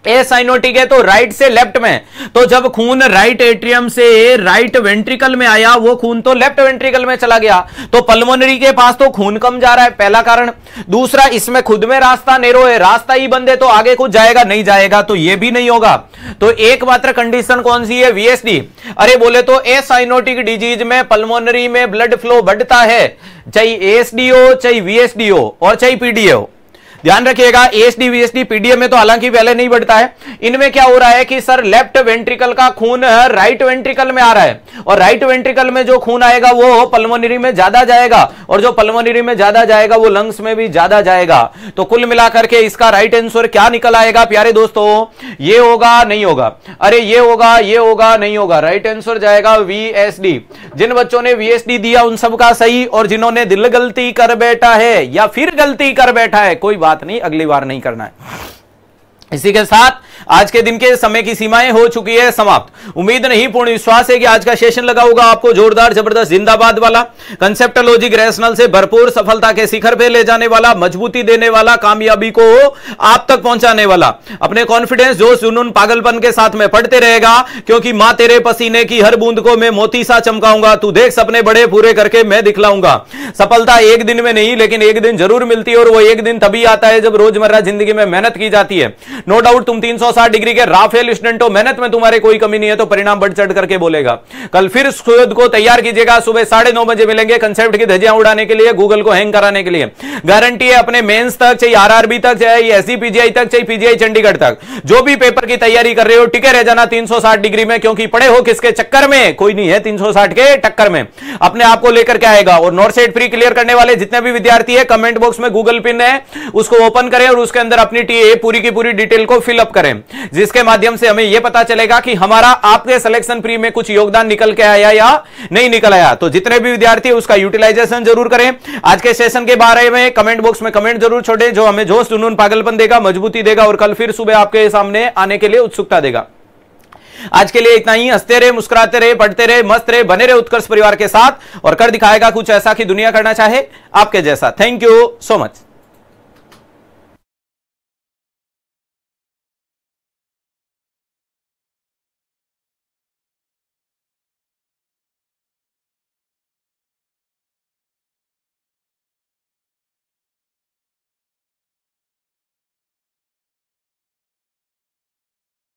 ए साइनोटिक है तो राइट से लेफ्ट में, तो जब खून राइट एट्रियम से राइट वेंट्रिकल में आया वो खून तो लेफ्ट वेंट्रिकल में चला गया, तो पल्मोनरी के पास तो खून कम जा रहा है, पहला कारण। दूसरा, इसमें खुद में रास्ता नैरो है, रास्ता ही बंद है तो आगे कुछ जाएगा नहीं जाएगा, तो ये भी नहीं होगा। तो एकमात्र कंडीशन कौन सी है? वीएसडी। अरे बोले तो ए साइनोटिक डिजीज में पल्मोनरी में ब्लड फ्लो बढ़ता है, चाहे एएसडी हो, चाहे वीएसडी हो और चाहे पीडीए हो। ध्यान रखिएगा, एएसडी वीएसडी पीडीए में तो हालांकि पहले नहीं बढ़ता है। इनमें क्या हो रहा है कि सर लेफ्ट वेंट्रिकल का खून राइट वेंट्रिकल में आ रहा है, और राइट वेंट्रिकल में जो खून आएगा वो पल्मोनरी में ज्यादा जाएगा, और जो पल्मोनरी में ज्यादा जाएगा वो लंग्स में भी ज्यादा जाएगा। तो कुल मिलाकर के इसका राइट आंसर क्या निकल आएगा प्यारे दोस्तों? ये होगा नहीं होगा, अरे ये होगा ये होगा नहीं होगा, राइट आंसर जाएगा वीएसडी। जिन बच्चों ने वीएसडी दिया उन सबका सही, और जिन्होंने दिल गलती कर बैठा है या फिर गलती कर बैठा है कोई बात नहीं, अगली बार नहीं करना है। इसी के साथ आज के दिन के समय की सीमाएं हो चुकी है समाप्त। उम्मीद नहीं पूर्ण विश्वास है कि आज का सेशन लगा होगा आपको जोरदार जबरदस्त जिंदाबाद वाला, कंसेप्ट लॉजिक रैशनल से भरपूर, सफलता के शिखर पे ले जाने वाला, मजबूती देने वाला, कामयाबी को आप तक पहुंचाने वाला। अपने कॉन्फिडेंस जोश जुनून पागलपन के साथ में पढ़ते रहेगा, क्योंकि मां तेरे पसीने की हर बूंद को मैं मोती सा चमकाऊंगा। तू देख सपने बड़े पूरे करके मैं दिखलाऊंगा। सफलता एक दिन में नहीं लेकिन एक दिन जरूर मिलती है, और वो एक दिन तभी आता है जब रोजमर्रा जिंदगी में मेहनत की जाती है। नो डाउट तुम तीन सौ साठ डिग्री के राफेल स्टूडेंट हो, मेहनत में तुम्हारे कोई कमी नहीं है, तो परिणाम बढ़ चढ़ करके बोलेगा। कल फिर खुद को तैयार कीजिएगा, सुबह साढ़े नौ बजे मिलेंगे कंसेप्ट की धज्जियां उड़ाने के लिए, गूगल को हैंग कराने के लिए। गारंटी है अपने मेंस तक, चाहे आरआरबी तक, चाहे एसजीपीजीआई तक, चाहे पीजीआई चंडीगढ़ तक, जो भी पेपर की तैयारी कर रहे हो टिके रह जाना तीन सौ साठ डिग्री में, क्योंकि पड़े हो किसके चक्कर में? कोई नहीं है तीन सौ साठ के टक्कर में, अपने आप को लेकर के आएगा। और नॉर्थ साइड प्री क्लियर करने वाले जितने भी विद्यार्थी है, कमेंट बॉक्स में गूगल पिन है उसको ओपन करें और उसके अंदर अपनी टीए पूरी की पूरी डिटेल को फिलअप करें, जिसके माध्यम से हमें यह पता चलेगा कि हमारा आपके सिलेक्शन प्री में कुछ योगदान निकल के आया या नहीं निकल आया। तो जितने भी विद्यार्थी उसका यूटिलाइजेशन जरूर करें। आज के सेशन के बारे में कमेंट बॉक्स में कमेंट जरूर छोड़ें, जो हमें जोश जुनून पागलपन देगा, मजबूती देगा, और कल फिर सुबह आपके सामने आने के लिए उत्सुकता देगा। आज के लिए इतना ही। हंसते रहे, मुस्कुराते रहे, पढ़ते रहे, मस्त रहे, बने रहे उत्कर्ष परिवार के साथ, और कर दिखाएगा कुछ ऐसा कि दुनिया करना चाहे आपके जैसा। Thank you so much.